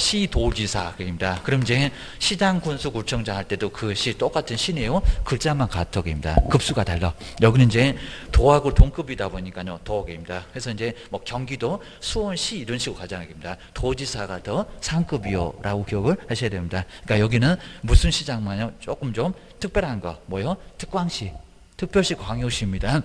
시도지사입니다. 그럼 이제 시장 군수 구청장 할 때도 그 시 똑같은 시네요. 글자만 같어입니다. 급수가 달라. 여기는 이제 도하고 동급이다 보니까요. 도입니다. 그래서 이제 뭐 경기도, 수원시 이런 식으로 가잖아요. 도지사가 더 상급이요라고 기억을 하셔야 됩니다. 그러니까 여기는 무슨 시장만요? 조금 좀 특별한 거, 뭐요? 특광시, 특별시 광역시입니다.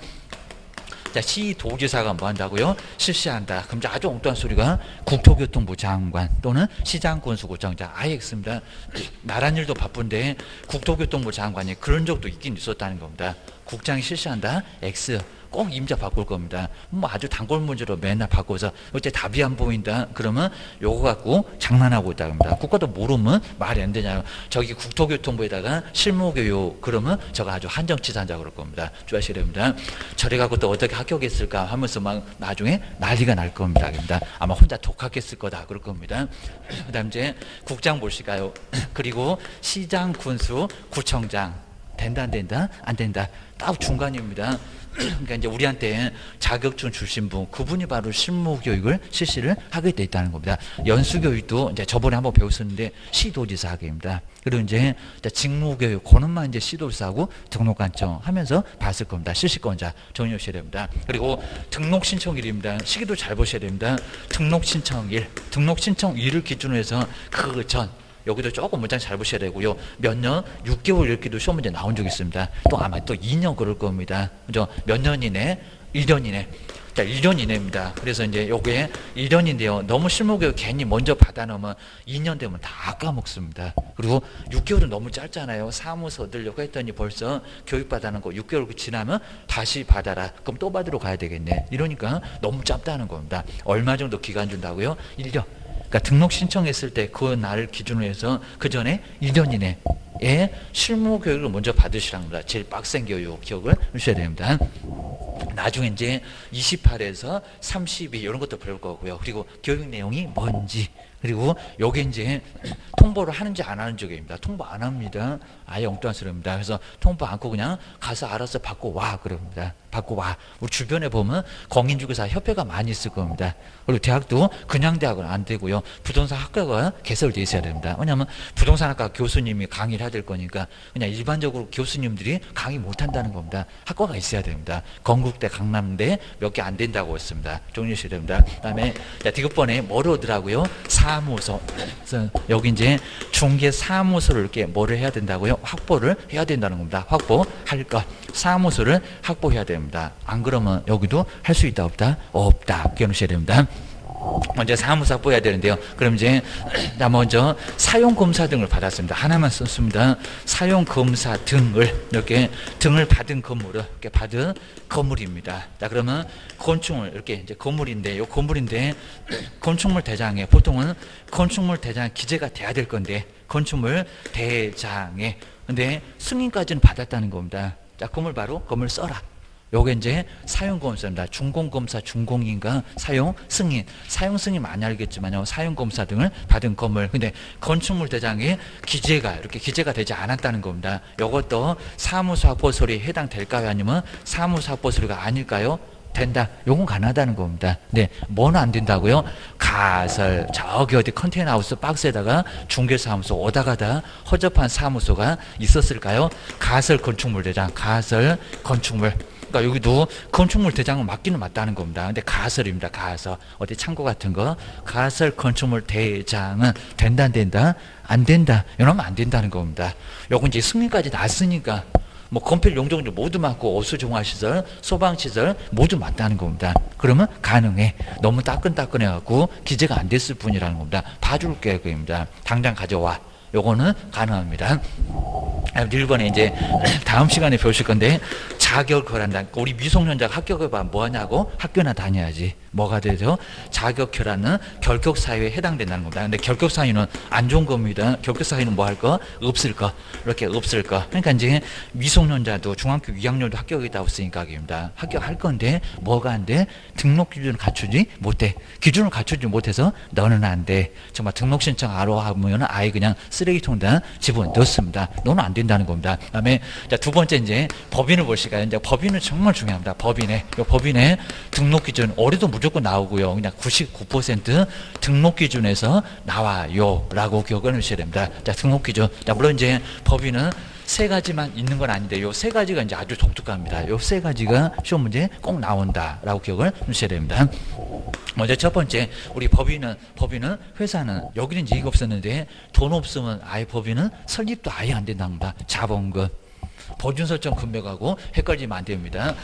자, 시도지사가 뭐 한다고요? 실시한다. 그럼 아주 엉뚱한 소리가 국토교통부 장관 또는 시장군수구청장 아예 있습니다. 나란 일도 바쁜데 국토교통부 장관이 그런 적도 있긴 있었다는 겁니다. 국장이 실시한다. X. 꼭 임자 바꿀 겁니다. 뭐 아주 단골 문제로 맨날 바꿔서 어째 답이 안 보인다. 그러면 요거 갖고 장난하고 있다 합니다. 국가도 모르면 말이 안 되냐고. 저기 국토교통부에다가 실무교육 그러면 저거 아주 한정치산자 그럴 겁니다. 주의하셔야 됩니다. 저래 갖고 또 어떻게 합격했을까 하면서 막 나중에 난리가 날 겁니다. 아마 혼자 독학했을 거다 그럴 겁니다. 그 다음 이제 국장 보실까요? 그리고 시장, 군수, 구청장 된다 안 된다? 안 된다. 딱 중간입니다. 그러니까 이제 우리한테 자격증 주신 분, 그분이 바로 실무 교육을 실시를 하게 돼 있다는 겁니다. 연수 교육도 이제 저번에 한번 배웠었는데 시도지사 하게입니다. 그리고 이제 직무 교육, 그것만 이제 시도지사하고 등록관청 하면서 봤을 겁니다. 실시권자 정리하셔야 됩니다. 그리고 등록 신청일입니다. 시기도 잘 보셔야 됩니다. 등록 신청일, 등록 신청일을 기준으로 해서 그 전 여기도 조금 문장 잘 보셔야 되고요. 몇 년, 육 개월 이렇게도 시험 문제 나온 적이 있습니다. 또 아마 또 이 년 그럴 겁니다. 그죠? 몇 년 이내, 일 년 이내. 자, 일 년 이내입니다. 그래서 이제 요게 일 년인데요. 너무 실무교육 괜히 먼저 받아놓으면 이 년 되면 다 까먹습니다. 그리고 육 개월은 너무 짧잖아요. 사무소 얻으려고 했더니 벌써 교육받아는 거 육 개월 지나면 다시 받아라. 그럼 또 받으러 가야 되겠네. 이러니까 너무 짧다는 겁니다. 얼마 정도 기간 준다고요? 일 년. 그러니까 등록 신청했을 때 그 날을 기준으로 해서 그 전에 일 년 이내에 실무 교육을 먼저 받으시라는 겁니다. 제일 빡센 교육 기억을 하셔야 됩니다. 나중에 이제 이십팔에서 삼십이 이런 것도 배울 거고요. 그리고 교육 내용이 뭔지, 그리고 요게 이제 통보를 하는지 안 하는지 입니다. 통보 안 합니다. 아예 엉뚱한 소리입니다. 그래서 통보 않고 그냥 가서 알아서 받고 와 그럽니다. 받고 와. 우리 주변에 보면 공인중개사 협회가 많이 있을 겁니다. 그리고 대학도 그냥 대학은 안 되고요. 부동산 학과가 개설되어 있어야 됩니다. 왜냐하면 부동산 학과 교수님이 강의를 해야 될 거니까 그냥 일반적으로 교수님들이 강의 못 한다는 겁니다. 학과가 있어야 됩니다. 건국대, 강남대 몇 개 안 된다고 했습니다. 정리하셔야 됩니다. 그 다음에 디귿번에 뭐를 오더라고요? 사무소. 그래서 여기 이제 중개 사무소를 이렇게 뭐를 해야 된다고요? 확보를 해야 된다는 겁니다. 확보할 것. 사무소를 확보해야 됩니다. 안 그러면 여기도 할 수 있다 없다? 없다. 기억하셔야 됩니다. 먼저 사무소 확보해야 되는데요. 그럼 이제 나 먼저 사용검사 등을 받았습니다. 하나만 썼습니다. 사용검사 등을 이렇게 등을 받은 건물을 이렇게 받은 건물입니다. 자, 그러면 건축물 이렇게 이제 건물인데 요 건물인데 건축물 대장에 보통은 건축물 대장 기재가 돼야 될 건데 건축물 대장에 근데 승인까지는 받았다는 겁니다. 자, 건물 바로 건물 써라. 요게 이제 사용검사입니다. 준공검사, 준공인가 사용 승인. 사용 승인 많이 알겠지만요. 사용검사 등을 받은 건물. 근데 건축물 대장에 기재가 이렇게 기재가 되지 않았다는 겁니다. 요것도 사무소 확보소리에 해당될까요? 아니면 사무소 확보소리가 아닐까요? 된다. 요건 가능하다는 겁니다. 네, 뭐는 안 된다고요? 가설, 저기 어디 컨테이너 하우스 박스에다가 중개사무소 오다 가다 허접한 사무소가 있었을까요? 가설 건축물 대장, 가설 건축물. 그러니까 여기도 건축물 대장은 맞기는 맞다는 겁니다. 근데 가설입니다. 가설. 어디 창고 같은 거. 가설 건축물 대장은 된다 안 된다? 안 된다. 이러면 안 된다는 겁니다. 요건 이제 승인까지 났으니까 뭐 건폐 용적률 모두 맞고 오수종합시설, 소방시설 모두 맞다는 겁니다. 그러면 가능해. 너무 따끈따끈해갖고 기재가 안 됐을 뿐이라는 겁니다. 봐줄게요. 그입니다. 당장 가져와. 요거는 가능합니다. 일 번에 이제 다음 시간에 배우실 건데 자격을 결한다. 우리 미성년자가 합격해봐 뭐 하냐고? 학교나 다녀야지. 뭐가 되죠? 자격결하는 결격사유에 해당된다는 겁니다. 근데 결격사유는 안 좋은 겁니다. 결격사유는 뭐 할 거? 없을 거. 이렇게 없을 거. 그러니까 이제 미성년자도 중학교 이 학년도 합격이다고 쓰니까 입니다. 합격할 건데 뭐가 안 돼? 등록 기준을 갖추지 못해. 기준을 갖추지 못해서 너는 안 돼. 정말 등록 신청 하러 하면 아예 그냥 쓰레기통에다 집어넣습니다. 너는 안 된다는 겁니다. 그다음에 자, 두 번째 이제 법인을 볼 시간에 이제 법인은 정말 중요합니다. 법인의 요 법인의 등록 기준 올해도 무조건 나오고요. 그냥 구십구 퍼센트 등록 기준에서 나와요라고 기억을 하셔야 됩니다. 자, 등록 기준. 자, 물론 이제 법인은 세 가지만 있는 건 아닌데 요 세 가지가 이제 아주 독특합니다. 요 세 가지가 시험 문제 꼭 나온다라고 기억을 하셔야 됩니다. 먼저 첫 번째, 우리 법인은 법인은 회사는 여기는 이익 없었는데 돈 없으면 아예 법인은 설립도 아예 안 된답니다. 자본금. 보증 설정 금액하고 헷갈리면 안 됩니다.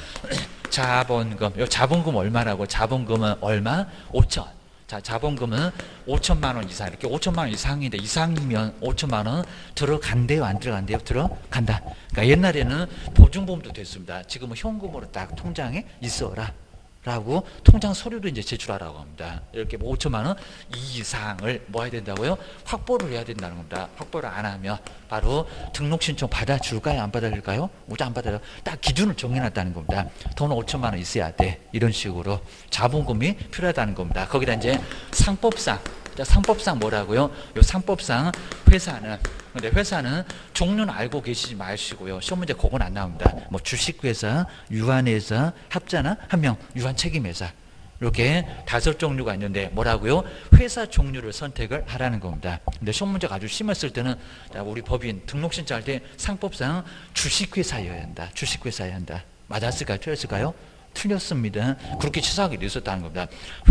자본금, 요 자본금 얼마라고? 자본금은 얼마? 오천. 자, 자본금은 오천만 원 이상, 이렇게 오천만 원 이상인데, 이상이면 오천만 원 들어간대요? 안 들어간대요? 들어간다. 그러니까 옛날에는 보증보험도 됐습니다. 지금은 현금으로 딱 통장에 있어라. 라고 통장 서류도 이제 제출하라고 합니다. 이렇게 뭐 오천만 원 이상을 뭐 해야 된다고요? 확보를 해야 된다는 겁니다. 확보를 안 하면 바로 등록 신청 받아줄까요? 안 받아줄까요? 모두 안 받아요. 딱 기준을 정해놨다는 겁니다. 돈 오천만 원 있어야 돼. 이런 식으로 자본금이 필요하다는 겁니다. 거기다 이제 상법상, 자, 상법상 뭐라고요? 요 상법상 회사는 근데 회사는 종류는 알고 계시지 마시고요. 시험 문제 그건 안 나옵니다. 뭐 주식회사, 유한회사, 합자나 한명, 유한 책임회사. 이렇게 다섯 종류가 있는데 뭐라고요? 회사 종류를 선택을 하라는 겁니다. 근데 시험 문제가 아주 심했을 때는 우리 법인 등록 신청할 때 상법상 주식회사여야 한다. 주식회사여야 한다. 맞았을까요? 틀렸을까요? 틀렸습니다. 그렇게 치사하게 있었다는 겁니다.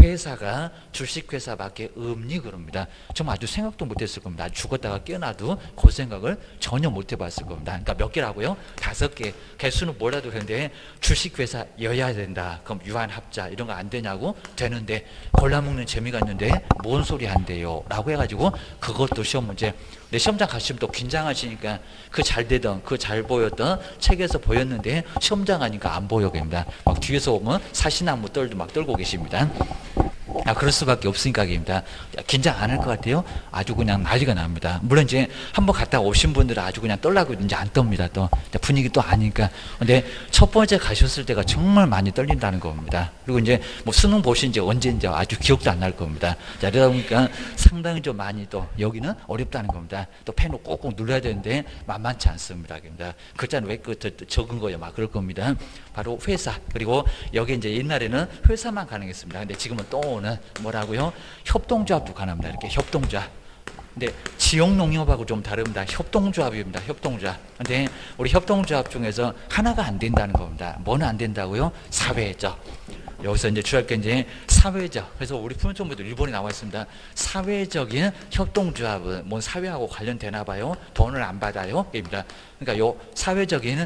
회사가 주식회사밖에 없니 그럽니다. 정말 아주 생각도 못했을 겁니다. 죽었다가 깨어나도 그 생각을 전혀 못 해봤을 겁니다. 그러니까 몇 개라고요? 다섯 개. 개수는 뭐라도 그랬는데 주식회사여야 된다. 그럼 유한합자 이런 거 안 되냐고? 되는데 골라먹는 재미가 있는데 뭔 소리 안 돼요? 라고 해가지고 그것도 시험 문제. 내 시험장 가시면 또 긴장하시니까 그 잘 되던 그 잘 보였던 책에서 보였는데 시험장 가니까 안 보여 됩니다. 막 뒤에서 오면 사시나무 떨도 막 떨고 계십니다. 아, 그럴 수밖에 없으니까 입니다. 긴장 안 할 것 같아요? 아주 그냥 난리가 납니다. 물론 이제 한번 갔다 오신 분들은 아주 그냥 떨라고 이제 안 떱니다. 또 분위기 또 아니까. 근데 첫 번째 가셨을 때가 정말 많이 떨린다는 겁니다. 그리고 이제 뭐 수능 보신 지 언제인지 아주 기억도 안 날 겁니다. 자, 그러다 보니까 상당히 좀 많이 또 여기는 어렵다는 겁니다. 또 펜을 꼭꼭 눌러야 되는데 만만치 않습니다. 글자는 왜 그 적은 거예요? 막 그럴 겁니다. 바로 회사. 그리고 여기 이제 옛날에는 회사만 가능했습니다. 근데 지금은 또 는 뭐라고요? 협동조합도 가능합니다. 이렇게 협동조합. 근데 지역농협하고 좀 다릅니다. 협동조합입니다. 협동조합. 근데 우리 협동조합 중에서 하나가 안 된다는 겁니다. 뭐는 안 된다고요? 사회적. 여기서 이제 주할 게 이제 사회적. 그래서 우리 푸른초보도 일본에 나와 있습니다. 사회적인 협동조합은 뭔 사회하고 관련되나 봐요. 돈을 안 받아요. 입니다. 그러니까 요 사회적인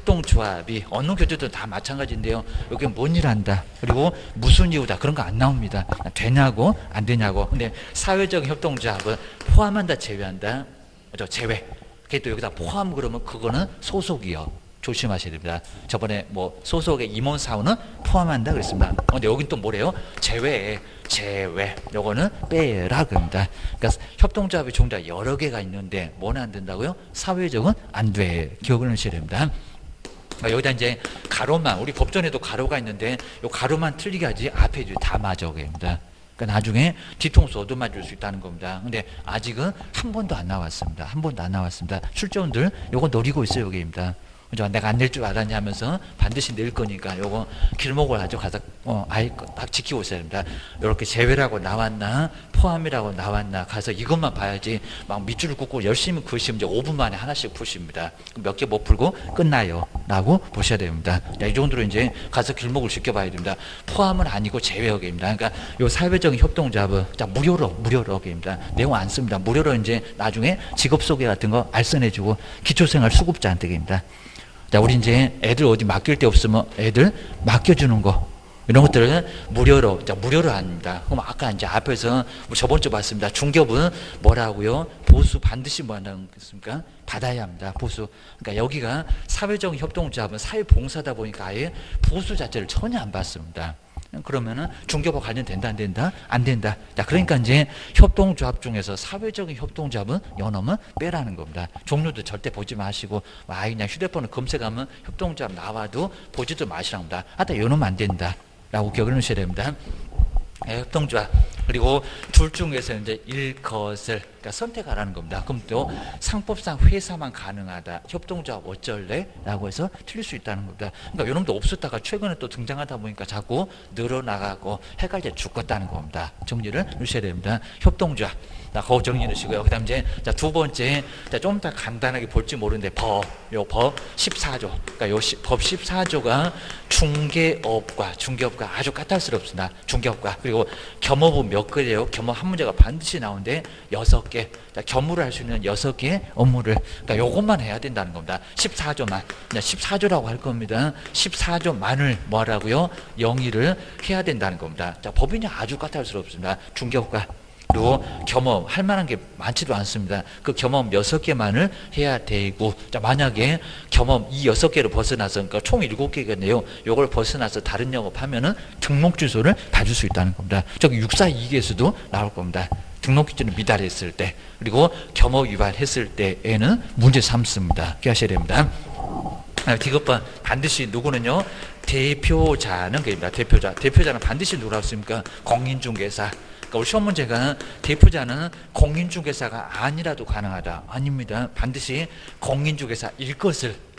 협동조합이 어느 교재도 다 마찬가지인데요. 여기 뭔 일 한다. 그리고 무슨 이유다. 그런 거 안 나옵니다. 되냐고 안 되냐고. 근데 사회적인 협동조합은 포함한다 제외한다. 그죠? 제외. 그게 또 여기다 포함 그러면 그거는 소속이요. 조심하셔야 됩니다. 저번에 뭐 소속의 임원사원은 포함한다 그랬습니다. 근데 여긴 또 뭐래요? 제외, 제외. 요거는 빼라 그럽니다. 그러니까 협동조합의 종류가 여러 개가 있는데 뭐는 안 된다고요? 사회적은 안 돼. 기억을 하셔야 됩니다. 그러니까 여기다 이제 가로만, 우리 법전에도 가로가 있는데 요 가로만 틀리게 하지 앞에 다 맞아 그럽니다. 그러니까 나중에 뒤통수 얻어맞을 수 있다는 겁니다. 근데 아직은 한 번도 안 나왔습니다. 한 번도 안 나왔습니다. 출제원들 요거 노리고 있어요 여기입니다. 그죠? 내가 안 낼 줄 알았냐 하면서 반드시 낼 거니까 요거 길목을 아주 가서 어, 아예 딱 지키고 있어야 됩니다. 이렇게 제외라고 나왔나 포함이라고 나왔나 가서 이것만 봐야지 막 밑줄을 긋고 열심히 그으시면 이제 오 분 만에 하나씩 푸십니다. 몇 개 못 풀고 끝나요 라고 보셔야 됩니다. 이 정도로 이제 가서 길목을 지켜봐야 됩니다. 포함은 아니고 제외역입니다. 그러니까 요 사회적인 협동조합은 자 무료로 무료로 입니다. 내용 안 씁니다. 무료로 이제 나중에 직업 소개 같은 거 알선해주고 기초생활 수급자한테 입니다. 자, 우리 이제 애들 어디 맡길 데 없으면 애들 맡겨주는 거. 이런 것들은 무료로, 자, 무료로 합니다. 그럼 아까 이제 앞에서 저번 주 봤습니다. 중개업은 뭐라고요? 보수 반드시 뭐 한다는 것입니까? 받아야 합니다. 보수. 그러니까 여기가 사회적 협동조합은 사회봉사다 보니까 아예 보수 자체를 전혀 안 받습니다. 그러면은 중개업과 관련된다 안 된다? 안 된다. 자, 그러니까 이제 협동조합 중에서 사회적인 협동조합은 요놈은 빼라는 겁니다. 종류도 절대 보지 마시고 아 그냥 휴대폰을 검색하면 협동조합 나와도 보지도 마시랍니다. 하여튼 요놈은 안 된다 라고 기억을 하셔야 됩니다. 네, 협동조합. 그리고 둘 중에서 이제 일것을 그러니까 선택하라는 겁니다. 그럼 또 상법상 회사만 가능하다. 협동조합 어쩔래? 라고 해서 틀릴 수 있다는 겁니다. 그러니까 이놈도 없었다가 최근에 또 등장하다 보니까 자꾸 늘어나가고 헷갈려 죽었다는 겁니다. 정리를 하셔야 됩니다. 협동조합. 자, 그거 정리해 주시고요. 그 다음 이제 자, 두 번째, 자, 좀 더 간단하게 볼지 모르는데 법, 요 법 십사 조. 그러니까 요 시, 법 십사 조가 중개업과, 중개업과 아주 까탈스럽습니다. 중개업과. 그리고 겸업은 몇 개예요? 겸업 한 문제가 반드시 나오는데 여섯 개. 자, 겸업을 할 수 있는 여섯 개의 업무를. 그러니까 요것만 해야 된다는 겁니다. 십사 조만. 십사 조라고 할 겁니다. 십사 조만을 뭐 하라고요? 영위를 해야 된다는 겁니다. 자, 법인이 아주 까탈스럽습니다. 중개업과. 그리고 겸업 할 만한 게 많지도 않습니다. 그 겸업 여섯 개만을 해야 되고, 자, 만약에 겸업 이 여섯 개를 벗어나서, 그러니까 총 일곱 개겠네요. 요걸 벗어나서 다른 영업 하면은 등록 주소를 받을 수 있다는 겁니다. 저기 육사이계에서도 나올 겁니다. 등록 기준을 미달했을 때, 그리고 겸업 위반했을 때에는 문제 삼습니다. 기억하셔야 됩니다. 디귿번 반드시 누구는요? 대표자는 그입니다. 대표자. 대표자는 반드시 누구라고 했습니까? 공인중개사. 그러니까 우리 시험 문제가 대표자는 공인중개사가 아니라도 가능하다. 아닙니다. 반드시 공인중개사일 것을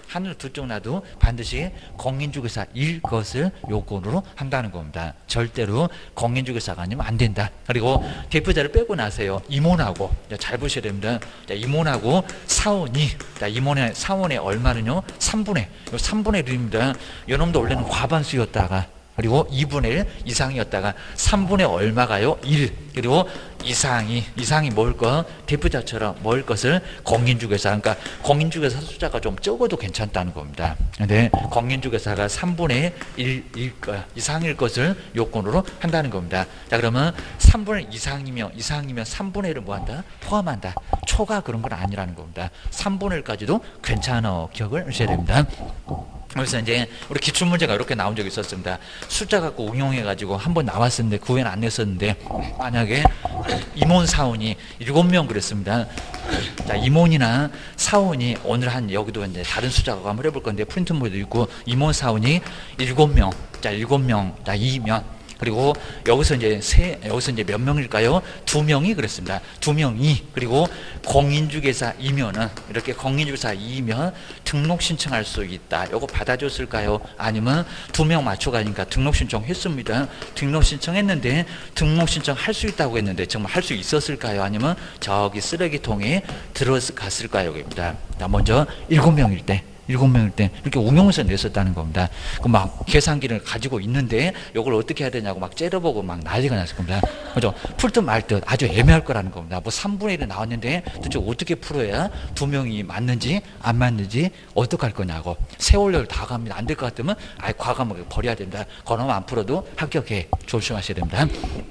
하늘 두 쪽 놔도 반드시 공인중개사일 것을 요건으로 한다는 겁니다. 절대로 공인중개사가 아니면 안 된다. 그리고 대표자를 빼고 나세요. 임원하고 잘 보셔야 됩니다. 자, 임원하고 사원이 자, 임원의 사원의 얼마는요? 삼분의 삼분의 일입니다. 요놈도 원래는 과반수였다가 그리고 이분의 일 이상이었다가 삼분의 얼마가요? 일. 그리고 이상이, 이상이 뭘 것? 대표자처럼 뭘 것을 공인중개사. 그러니까 공인중개사 숫자가 좀 적어도 괜찮다는 겁니다. 근데 공인중개사가 삼분의 일일 것, 이상일 것을 요건으로 한다는 겁니다. 자, 그러면 삼분의 일 이상이면, 이상이면 삼분의 일을 뭐 한다? 포함한다. 초가 그런 건 아니라는 겁니다. 삼분의 일까지도 괜찮아. 기억을 하셔야 됩니다. 그래서 이제 우리 기출문제가 이렇게 나온 적이 있었습니다. 숫자 갖고 응용해가지고 한번 나왔었는데 그 후에는 안 냈었는데 만약에 임원 사원이 일곱 명 그랬습니다. 자, 임원이나 사원이 오늘 한 여기도 이제 다른 숫자 갖고 한번 해볼 건데 프린트물도 있고 임원 사원이 일곱 명, 자 일곱 명, 자 이면 그리고 여기서 이제 세 여기서 이제 몇 명일까요? 두 명이 그랬습니다. 두 명이 그리고 공인중개사이면은 이렇게 공인중개사이면 등록 신청할 수 있다. 요거 받아줬을까요? 아니면 두 명 맞춰가니까 등록 신청했습니다. 등록 신청했는데 등록 신청할 수 있다고 했는데 정말 할 수 있었을까요? 아니면 저기 쓰레기통에 들어갔을까요? 입니다. 자, 먼저 일곱 명일 때. 일곱 명일 때 이렇게 응용해서 냈었다는 겁니다. 그 막 계산기를 가지고 있는데 이걸 어떻게 해야 되냐고 막 째려보고 막 난리가 났을 겁니다. 그죠? 풀듯 말듯 아주 애매할 거라는 겁니다. 뭐 삼분의 일이 나왔는데 도대체 어떻게 풀어야 두 명이 맞는지 안 맞는지 어떡할 거냐고. 세월을 다 갑니다. 안 될 것 같으면 아예 과감하게 버려야 된다. 그러면 안 풀어도 합격해. 조심하셔야 됩니다.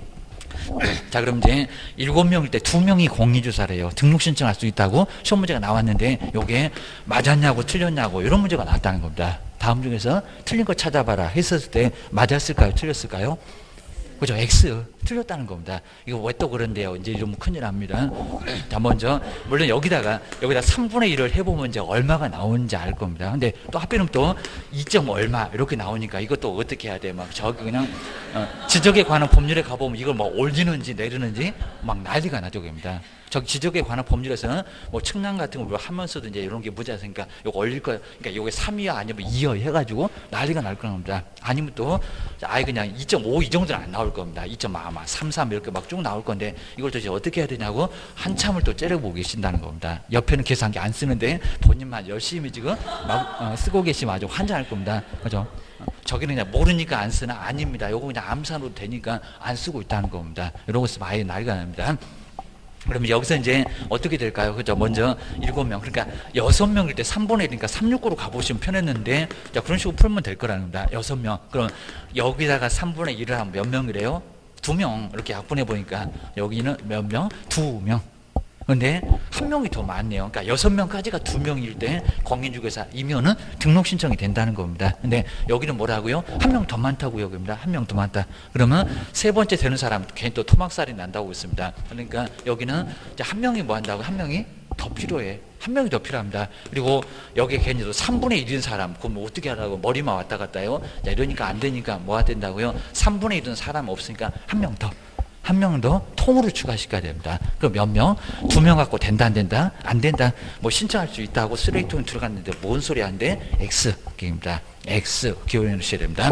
자, 그럼 이제 일곱 명일 때 두 명이 공인주사래요. 등록 신청할 수 있다고 시험 문제가 나왔는데 요게 맞았냐고 틀렸냐고 이런 문제가 나왔다는 겁니다. 다음 중에서 틀린 거 찾아봐라 했었을 때 맞았을까요? 틀렸을까요? 그죠? X. 틀렸다는 겁니다. 이거 왜 또 그런데요? 이제 이러면 큰일 납니다. 자, 먼저, 물론 여기다가, 여기다 삼분의 일을 해보면 이제 얼마가 나오는지 알 겁니다. 근데 또 하필이면 또 이 점 얼마 이렇게 나오니까 이것도 어떻게 해야 돼? 막 저기 그냥, 어, 지적에 관한 법률에 가보면 이걸 뭐 올리는지 내리는지 막 난리가 나죠, 겁니다. 저기 지적에 관한 법률에서는 뭐 측량 같은 거 하면서도 이제 이런 게 무자니까 이거 올릴 거, 그러니까 이게 삼 이하 아니면 이 이하 해가지고 난리가 날 겁니다. 아니면 또 아예 그냥 이 점 오 이 정도는 안 나올 겁니다. 이 점 삼, 삼 이렇게 막 쭉 나올 건데 이걸 도대체 어떻게 해야 되냐고 한참을 또 째려보고 계신다는 겁니다. 옆에는 계산기 안 쓰는데 본인만 열심히 지금 막 어, 쓰고 계시면 아주 환장할 겁니다. 그죠? 저기는 그냥 모르니까 안 쓰나? 아닙니다. 요거 그냥 암산으로 되니까 안 쓰고 있다는 겁니다. 이런 거 쓰면 아예 난리가 납니다. 그러면 여기서 이제 어떻게 될까요? 그죠? 먼저 일곱 명, 그러니까 여섯 명일 때 삼분의 일이니까 삼십육구로 가보시면 편했는데, 자, 그런 식으로 풀면 될 거라는 겁니다. 여섯 명. 그럼 여기다가 삼분의 일을 하면 몇 명이래요? 두 명. 이렇게 약분해 보니까 여기는 몇 명? 두 명. 근데 한 명이 더 많네요. 그러니까 여섯 명까지가 두 명일 때 공인중개사이면은 등록 신청이 된다는 겁니다. 근데 여기는 뭐라고요? 한 명 더 많다고 여기입니다. 한 명 더 많다. 그러면 세 번째 되는 사람 괜히 또 토막살이 난다고 했습니다. 그러니까 여기는 이제 한 명이 뭐 한다고? 한 명이 더 필요해. 한 명이 더 필요합니다. 그리고 여기에 괜히 또 삼분의 일인 사람, 그럼 뭐 어떻게 하라고 머리만 왔다 갔다 해요? 자, 이러니까 안 되니까 뭐 해야 된다고요? 삼분의 일은 사람 없으니까 한 명 더. 한 명 더 통으로 추가시켜야 됩니다. 그럼 몇 명? 두 명 갖고 된다, 안 된다? 안 된다. 뭐 신청할 수 있다고 쓰레기통에 들어갔는데 뭔 소리 하는데? X. 입니다. X. 기억해 주셔야 됩니다.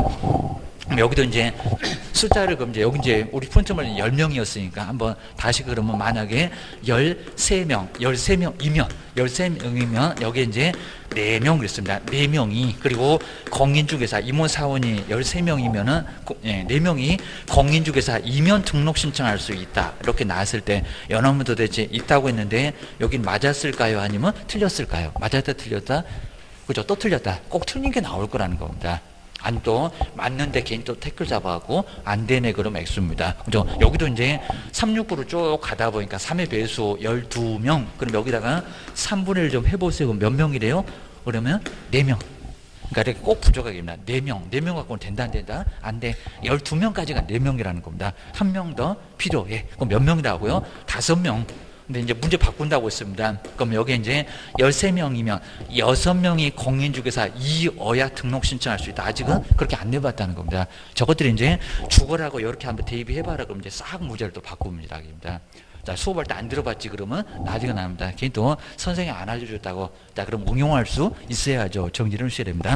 여기도 이제 숫자를 그럼 이제 여기 이제 우리 폰트물 열 명이었으니까 한번 다시 그러면 만약에 열세 명, 열세 명이면 열세 명이면 여기 이제 네 명 그랬습니다. 네 명이 그리고 공인중개사 임원 사원이 열세 명이면은 예, 네 명이 공인중개사 이면 등록 신청할 수 있다. 이렇게 나왔을 때 연합문 도대체 있다고 했는데 여긴 맞았을까요? 아니면 틀렸을까요? 맞았다 틀렸다? 그죠? 또 틀렸다. 꼭 틀린 게 나올 거라는 겁니다. 아니 또 맞는데 괜히 또 태클 잡아갖고 안 되네 그러면 X입니다. 그죠? 여기도 이제 삼백육십구로 쭉 가다 보니까 삼의 배수 열두 명. 그럼 여기다가 삼분의 일 좀 해보세요. 그럼 몇 명이래요? 그러면 네 명. 그러니까 이렇게 꼭 부족하겠습니다. 네 명. 네 명 갖고는 된다 안 된다? 안 돼. 열두 명까지가 네 명이라는 겁니다. 한 명 더 필요해. 그럼 몇 명이라고요? 다섯 명. 근데 이제 문제 바꾼다고 했습니다. 그럼 여기 이제 열세 명이면 여섯 명이 공인중개사이어야 등록 신청할 수 있다. 아직은 그렇게 안 내봤다는 겁니다. 저것들이 이제 죽어라고 이렇게 한번 대입해봐라. 그럼 이제 싹 문제를 또 바꿉니다. 자, 수업할 때 안 들어봤지 그러면 나중에 나옵니다. 괜히 또 선생님이 안 알려줬다고. 자, 그럼 응용할 수 있어야죠. 정리를 하셔야 됩니다.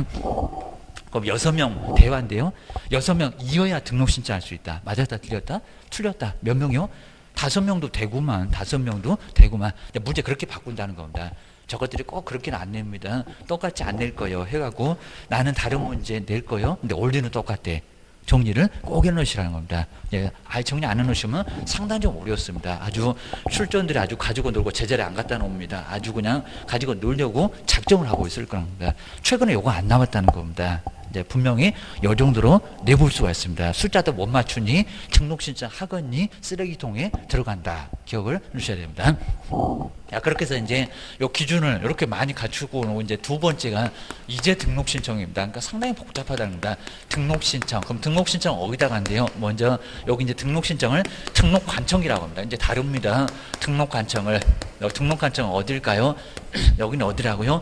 그럼 여섯 명 대화인데요. 여섯 명 이어야 등록 신청할 수 있다. 맞았다, 틀렸다? 틀렸다. 몇 명이요? 다섯 명도 되구만. 다섯 명도 되구만. 문제 그렇게 바꾼다는 겁니다. 저것들이 꼭 그렇게는 안 냅니다. 똑같이 안 낼 거예요. 해갖고 나는 다른 문제 낼 거예요. 근데 원리는 똑같대. 정리를 꼭 해놓으시라는 겁니다. 예, 아예 정리 안 해놓으시면 상당히 좀 어렵습니다. 아주 출전들이 아주 가지고 놀고 제자리에 안 갖다 놓습니다. 아주 그냥 가지고 놀려고 작정을 하고 있을 겁니다. 최근에 요거 안 나왔다는 겁니다. 이제 분명히 요 정도로 내볼 수가 있습니다. 숫자도 못 맞추니 등록 신청 하거니 쓰레기통에 들어간다. 기억을 해주셔야 됩니다. 야, 그렇게 해서 이제 요 기준을 이렇게 많이 갖추고 오고 이제 두 번째가 이제 등록 신청입니다. 그러니까 상당히 복잡하다는 겁니다. 등록 신청. 그럼 등록 신청 어디다 간대요? 먼저 여기 이제 등록 신청을 등록 관청이라고 합니다. 이제 다릅니다. 등록 관청을 등록 관청은 어딜까요? 여기는 어디라고요?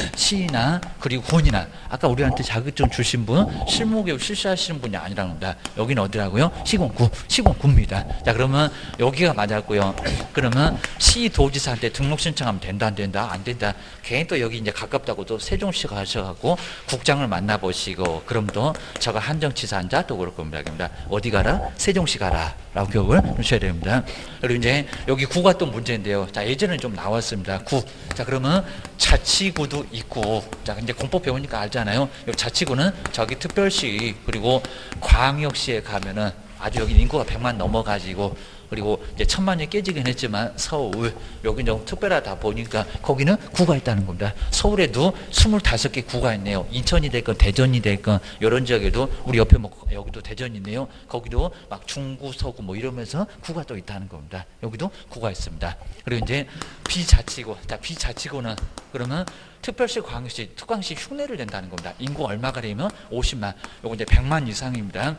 시나 그리고 군이나 아까 우리한테 자격증 주신 분 실무교육 실시하시는 분이 아니라는 겁니다. 여기는 어디라고요? 시군구 시군구입니다. 자, 그러면 여기가 맞았고요. 그러면 시도지사한테 등록 신청하면 된다 안 된다? 안 된다. 괜히 또 여기 이제 가깝다고 또 세종시 가셔갖고 국장을 만나보시고 그럼 또 저가 한정치사한자 또 그럴 겁니다. 어디 가라? 세종시 가라 라고 기억을 하셔야 됩니다. 그리고 이제 여기 구가 또 문제인데요. 자, 예전에 좀 나왔습니다. 구. 자, 그러면 자치구도 있고, 자, 이제 공법 배우니까 알잖아요. 여기 자치구는 저기 특별시 그리고 광역시에 가면은 아주 여기 인구가 백만 넘어가지고 그리고 이제 천만이 깨지긴 했지만 서울 여기 좀 특별하다 보니까 거기는 구가 있다는 겁니다. 서울에도 스물다섯 개 구가 있네요. 인천이 됐건 대전이 됐건 이런 지역에도 우리 옆에 뭐 여기도 대전이 있네요. 거기도 막 중구 서구 뭐 이러면서 구가 또 있다는 겁니다. 여기도 구가 있습니다. 그리고 이제 비자치구, 자, 비자치구는 그러면 특별시, 광역시, 특광시 흉내를 낸다는 겁니다. 인구 얼마가 되면 오십만, 요거 이제 백만 이상입니다.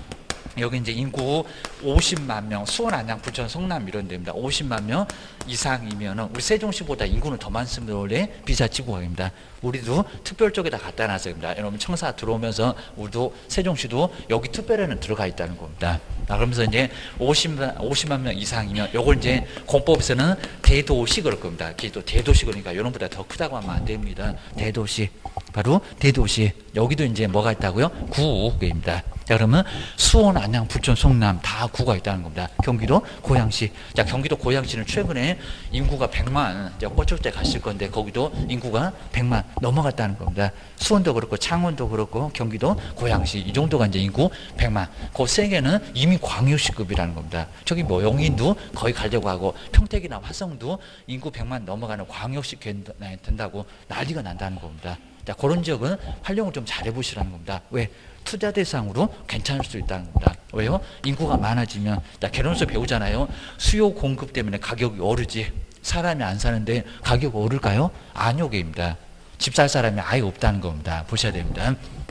여기 이제 인구 오십만 명, 수원, 안양, 부천, 성남 이런 데입니다. 오십만 명 이상이면은 우리 세종시보다 인구는 더 많습니다. 원래 비자치구입니다. 우리도 특별 쪽에다 갖다 놨습니다. 여러분 청사 들어오면서 우리도 세종시도 여기 특별에는 들어가 있다는 겁니다. 아, 그러면서 이제 오십만, 오십만 명 이상이면 요걸 이제 공법에서는 대도시 그럴 겁니다. 또 대도시 그러니까 이런 보다 더 크다고 하면 안 됩니다. 대도시. 바로 대도시. 여기도 이제 뭐가 있다고요? 구입니다. 자, 그러면 수원, 안양, 부천, 성남 다 구가 있다는 겁니다. 경기도 고양시. 자, 경기도 고양시는 최근에 인구가 백만, 이제 꽂힐 때 갔을 건데 거기도 인구가 백만 넘어갔다는 겁니다. 수원도 그렇고 창원도 그렇고 경기도 고양시 이 정도가 이제 인구 백만. 그 세 개는 이미 광역시급이라는 겁니다. 저기 뭐 용인도 거의 가려고 하고 평택이나 화성도 인구 백만 넘어가는 광역시 된다고 난리가 난다는 겁니다. 자, 그런 지역은 활용을 좀 잘해보시라는 겁니다. 왜? 투자 대상으로 괜찮을 수 있다는 겁니다. 왜요? 인구가 많아지면, 자, 개론서 배우잖아요. 수요 공급 때문에 가격이 오르지. 사람이 안 사는데 가격이 오를까요? 아니오게입니다. 집 살 사람이 아예 없다는 겁니다. 보셔야 됩니다.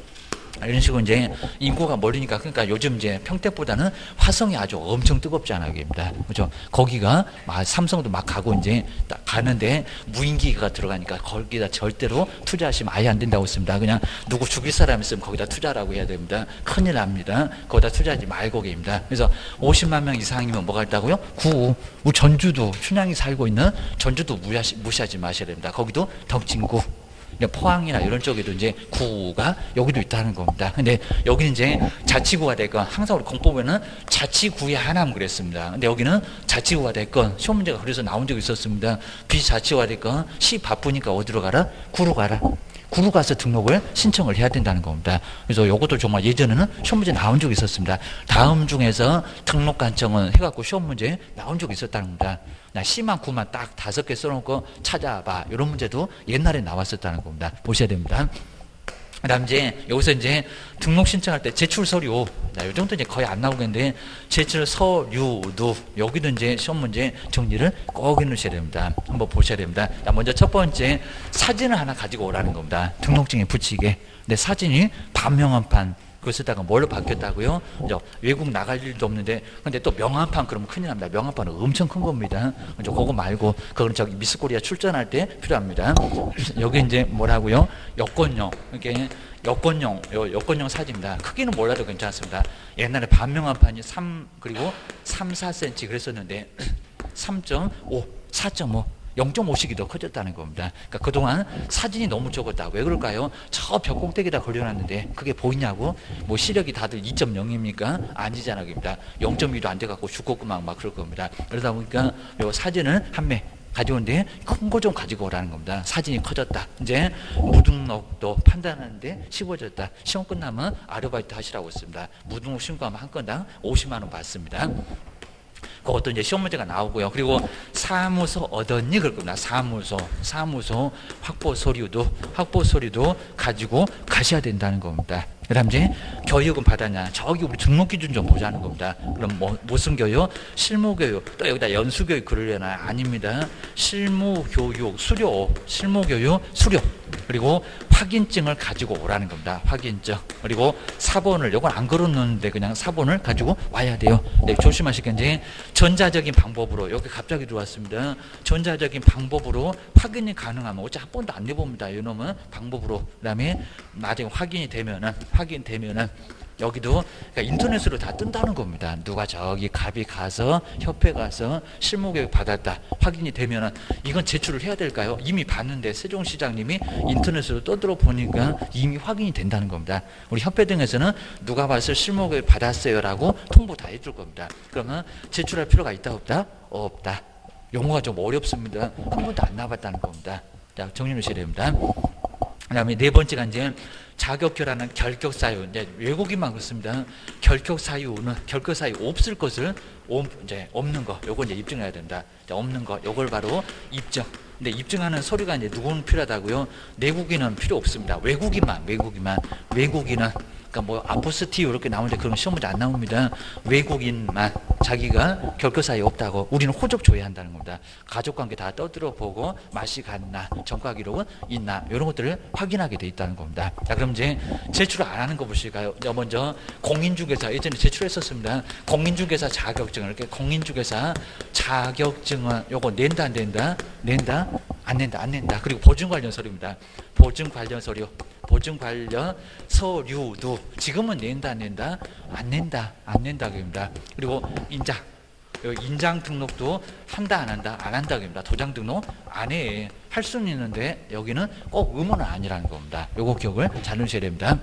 이런 식으로 이제 인구가 멀리니까 그러니까 요즘 이제 평택보다는 화성이 아주 엄청 뜨겁잖아요. 입니다. 그죠? 거기가 막 삼성도 막 가고 이제 딱 가는데 무인기가 들어가니까 거기다 절대로 투자하시면 아예 안 된다고 했습니다. 그냥 누구 죽일 사람 있으면 거기다 투자라고 해야 됩니다. 큰일 납니다. 거기다 투자하지 말고 계입니다. 그래서 오십만 명 이상이면 뭐가 있다고요? 구. 우리 전주도 춘향이 살고 있는 전주도 무시하지, 무시하지 마셔야 됩니다. 거기도 덕진구. 포항이나 이런 쪽에도 이제 구가 여기도 있다는 겁니다. 근데 여기는 이제 자치구가 됐건 항상 우리 공법에는 자치구의 하나만 그랬습니다. 근데 여기는 자치구가 됐건 시험 문제가 그래서 나온 적이 있었습니다. 비자치구가 됐건 시 바쁘니까 어디로 가라? 구로 가라. 구로 가서 등록을 신청을 해야 된다는 겁니다. 그래서 이것도 정말 예전에는 시험 문제 나온 적이 있었습니다. 다음 중에서 등록 관청은 해갖고 시험 문제 나온 적이 있었다는 겁니다. 시만 구만 딱 다섯 개 써놓고 찾아봐. 이런 문제도 옛날에 나왔었다는 겁니다. 보셔야 됩니다. 그 다음 이제 여기서 이제 등록 신청할 때 제출 서류. 이 정도 이제 거의 안 나오겠는데 제출 서류도 여기도 이제 시험 문제 정리를 꼭 해놓으셔야 됩니다. 한번 보셔야 됩니다. 자, 먼저 첫 번째 사진을 하나 가지고 오라는 겁니다. 등록증에 붙이게. 근데 사진이 반명한판. 그것에다가 뭘로 바뀌었다고요? 이제 외국 나갈 일도 없는데, 근데 또 명함판 그러면 큰일 납니다. 명함판은 엄청 큰 겁니다. 이제 그거 말고, 그건 저기 미스코리아 출전할 때 필요합니다. 여기 이제 뭐라고요? 여권용. 이렇게 여권용, 요, 여권용 사진입니다. 크기는 몰라도 괜찮습니다. 옛날에 반명함판이 삼, 그리고 삼, 사 센티미터 그랬었는데, 삼 점 오, 사 점 오, 영 점 오씩이 더 커졌다는 겁니다. 그러니까 그동안 사진이 너무 적었다. 왜 그럴까요? 저 벽 꼭대기에다 걸려놨는데 그게 보이냐고? 뭐 시력이 다들 이 점 영입니까? 아니잖아. 겁니다. 영 점 이도 안 돼갖고 죽겠구만 막 그럴 겁니다. 그러다 보니까 요 사진을 한 매 가져오는데 큰 거 좀 가지고 오라는 겁니다. 사진이 커졌다. 이제 무등록도 판단하는데 쉬워졌다. 시험 끝나면 아르바이트 하시라고 했습니다. 무등록 신고하면 한 건당 오십만 원 받습니다. 그것도 이제 시험 문제가 나오고요. 그리고 사무소 얻었니? 그럴 겁니다. 사무소, 사무소 확보 서류도, 확보 서류도 가지고 가셔야 된다는 겁니다. 그 다음 이제 교육은 받았냐? 저기 우리 등록 기준 좀 보자는 겁니다. 그럼 뭐, 무슨 교육? 실무 교육. 또 여기다 연수 교육 그러려나? 아닙니다. 실무 교육, 수료, 실무 교육, 수료. 그리고 확인증을 가지고 오라는 겁니다. 확인증. 그리고 사본을, 요건 안 걸어놓는데 그냥 사본을 가지고 와야 돼요. 네, 조심하시게 이제 전자적인 방법으로, 여기 갑자기 들어왔습니다. 전자적인 방법으로 확인이 가능하면, 어차피 한 번도 안 내봅니다. 이놈은 방법으로. 그 다음에 나중에 확인이 되면은, 확인되면은, 여기도 그러니까 인터넷으로 다 뜬다는 겁니다. 누가 저기 갑이 가서 협회 가서 실무교육 받았다 확인이 되면은 이건 제출을 해야 될까요? 이미 봤는데 세종시장님이 인터넷으로 떠들어 보니까 이미 확인이 된다는 겁니다. 우리 협회 등에서는 누가 봐서 실무교육 받았어요라고 통보 다 해줄 겁니다. 그러면 제출할 필요가 있다 없다? 없다. 용어가 좀 어렵습니다. 한 번도 안 나봤다는 겁니다. 자, 정리를 하셔야 됩니다. 그 다음에 네 번째가 이제 자격결하는 결격사유. 이제 외국인만 그렇습니다. 결격사유는, 결격사유 없을 것을, 이제 없는 거, 요거 이제 입증해야 된다. 이제 없는 거, 요걸 바로 입증. 근데 입증하는 서류가 이제 누구는 필요하다고요? 내국인은 필요 없습니다. 외국인만, 외국인만, 외국인은. 그러니까 뭐 아포스티오 이렇게 나오는데 그런 시험 문제 안 나옵니다. 외국인만 자기가 결격사유 없다고 우리는 호적 줘야 한다는 겁니다. 가족관계 다 떠들어 보고 맛이 갔나, 전과 기록은 있나 이런 것들을 확인하게 돼 있다는 겁니다. 자, 그럼 이제 제출을 안 하는 거 보실까요? 먼저 공인중개사 예전에 제출했었습니다. 공인중개사 자격증을 이렇게 공인중개사 자격증은 요거 낸다 안 낸다? 낸다? 안 낸다 안 낸다. 그리고 보증 관련 서류입니다. 보증 관련 서류. 보증 관련 서류도 지금은 낸다 안 낸다? 안 낸다 안 낸다 그럽니다. 그리고 인장 인장 등록도 한다 안 한다? 안 한다 그럽니다. 도장 등록 안 해. 할 수는 있는데 여기는 꼭 의무는 아니라는 겁니다. 요거 기억을 잘 넣으셔야 됩니다.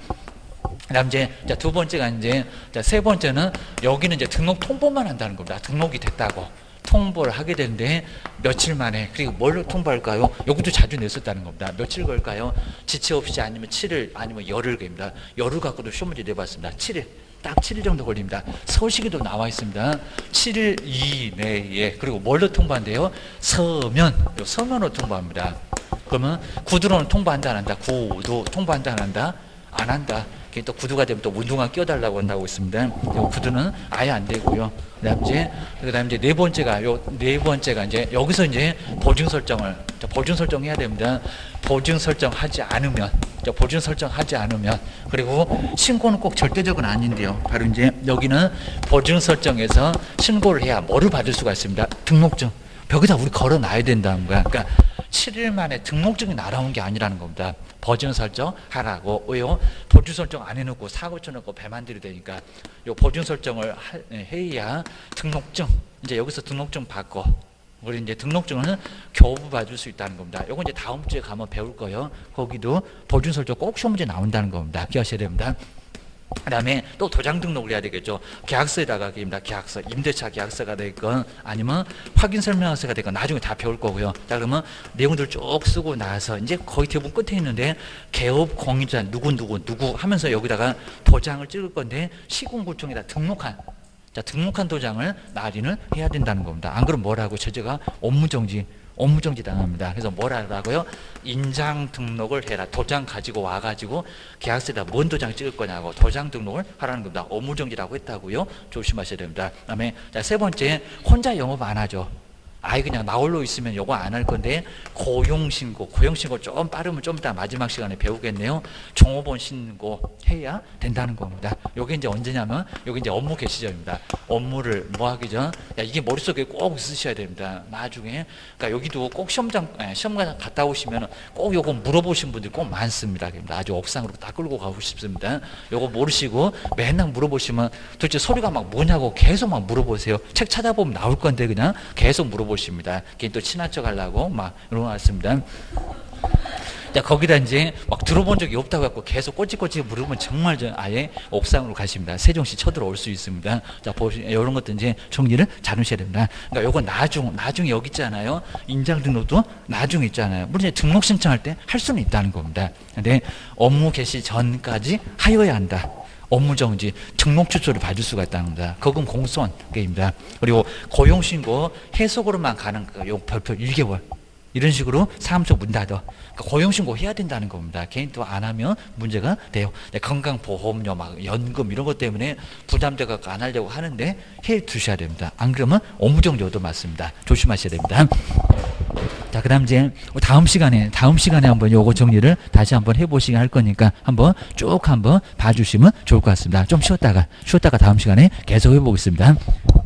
그다음 이제 두 번째가 이제 세 번째는 여기는 이제 등록 통보만 한다는 겁니다. 등록이 됐다고 통보를 하게 되는데 며칠 만에, 그리고 뭘로 통보할까요? 이것도 자주 냈었다는 겁니다. 며칠 걸까요? 지체 없이 아니면 칠 일 아니면 열흘 걸립니다. 열흘 갖고도 시험 문제 내봤습니다. 칠 일, 딱 칠 일 정도 걸립니다. 서식에도 나와 있습니다. 칠 일 이내에. 그리고 뭘로 통보한대요? 서면, 요 서면으로 통보합니다. 그러면 구두로는 통보한다 안 한다? 구두 통보한다 안 한다? 안 한다. 또 구두가 되면 또 운동화 끼워달라고 한다고 있습니다. 구두는 아예 안 되고요. 그다음 이제 그다음 이제 네 번째가 요 네 번째가 이제 여기서 이제 보증 설정을 보증 설정해야 됩니다. 보증 설정하지 않으면 보증 설정하지 않으면 그리고 신고는 꼭 절대적은 아닌데요. 바로 이제 여기는 보증 설정에서 신고를 해야 뭐를 받을 수가 있습니다. 등록증. 벽에다 우리 걸어놔야 된다는 거야. 그러니까 칠 일 만에 등록증이 날아온 게 아니라는 겁니다. 보증 설정 하라고. 왜요? 보증 설정 안 해놓고 사고 쳐놓고 배만 들이대니까 요 보증 설정을 해야 등록증, 이제 여기서 등록증 받고, 우리 이제 등록증은 교부 받을 수 있다는 겁니다. 요거 이제 다음 주에 가면 배울 거예요. 거기도 보증 설정 꼭 시험 문제 나온다는 겁니다. 기억하셔야 됩니다. 그 다음에 또 도장 등록을 해야 되겠죠. 계약서에다가 입니다. 계약서, 임대차 계약서가 되건 아니면 확인 설명서가 되건 나중에 다 배울 거고요. 자, 그러면 내용들 쭉 쓰고 나서 이제 거의 대부분 끝에 있는데 개업 공인자 누구 누구 누구 하면서 여기다가 도장을 찍을 건데 시군구청에다 등록한, 자, 등록한 도장을 날인을 해야 된다는 겁니다. 안 그러면 뭐라고? 제재가 업무정지 업무정지 당합니다. 그래서 뭐라고요? 인장 등록을 해라. 도장 가지고 와가지고 계약서에다 뭔 도장 찍을 거냐고 도장 등록을 하라는 겁니다. 업무정지라고 했다고요. 조심하셔야 됩니다. 그다음에 자, 세 번째, 혼자 영업 안 하죠. 아예 그냥 나홀로 있으면 요거 안 할 건데 고용신고, 고용신고 좀 빠르면 좀 이따 마지막 시간에 배우겠네요. 종업원 신고 해야 된다는 겁니다. 요게 이제 언제냐면 요게 이제 업무 개시 시점입니다. 업무를 뭐 하기 전, 야 이게 머릿속에 꼭 있으셔야 됩니다. 나중에 그러니까 여기도 꼭 시험장 예, 시험관 갔다 오시면 꼭 요거 물어보신 분들이 꼭 많습니다. 아주 옥상으로 다 끌고 가고 싶습니다. 요거 모르시고 맨날 물어보시면 도대체 소리가 막 뭐냐고 계속 막 물어보세요. 책 찾아보면 나올 건데 그냥 계속 물어보십니다. 괜히 또 친한 척 하려고 막 이런 거 같습니다. 자, 거기다 이제 막 들어본 적이 없다고 해갖고 계속 꼬치꼬치 물으면 정말 저 아예 옥상으로 가십니다. 세종시 쳐들어올 수 있습니다. 자, 보시, 이런 것도 이제 정리를 잘 하셔야 됩니다. 그러니까 요건 나중, 나중에 여기 있잖아요. 인장 등록도 나중에 있잖아요. 물론 이제 등록 신청할 때 할 수는 있다는 겁니다. 근데 업무 개시 전까지 하여야 한다. 업무 정지, 등록 취소를 받을 수가 있다는 겁니다. 그건 공소원입니다. 그리고 고용신고 해석으로만 가는 요 별표 일 개월. 이런 식으로 사무소 문 닫아. 그러니까 고용신고 해야 된다는 겁니다. 개인 또 안 하면 문제가 돼요. 네, 건강보험료, 막 연금 이런 것 때문에 부담돼서 안 하려고 하는데 해 두셔야 됩니다. 안 그러면 업무정지도 맞습니다. 조심하셔야 됩니다. 자, 그 다음 이제 다음 시간에, 다음 시간에 한번 요거 정리를 다시 한번 해보시게 할 거니까 한번 쭉 한번 봐주시면 좋을 것 같습니다. 좀 쉬었다가, 쉬었다가 다음 시간에 계속 해보겠습니다.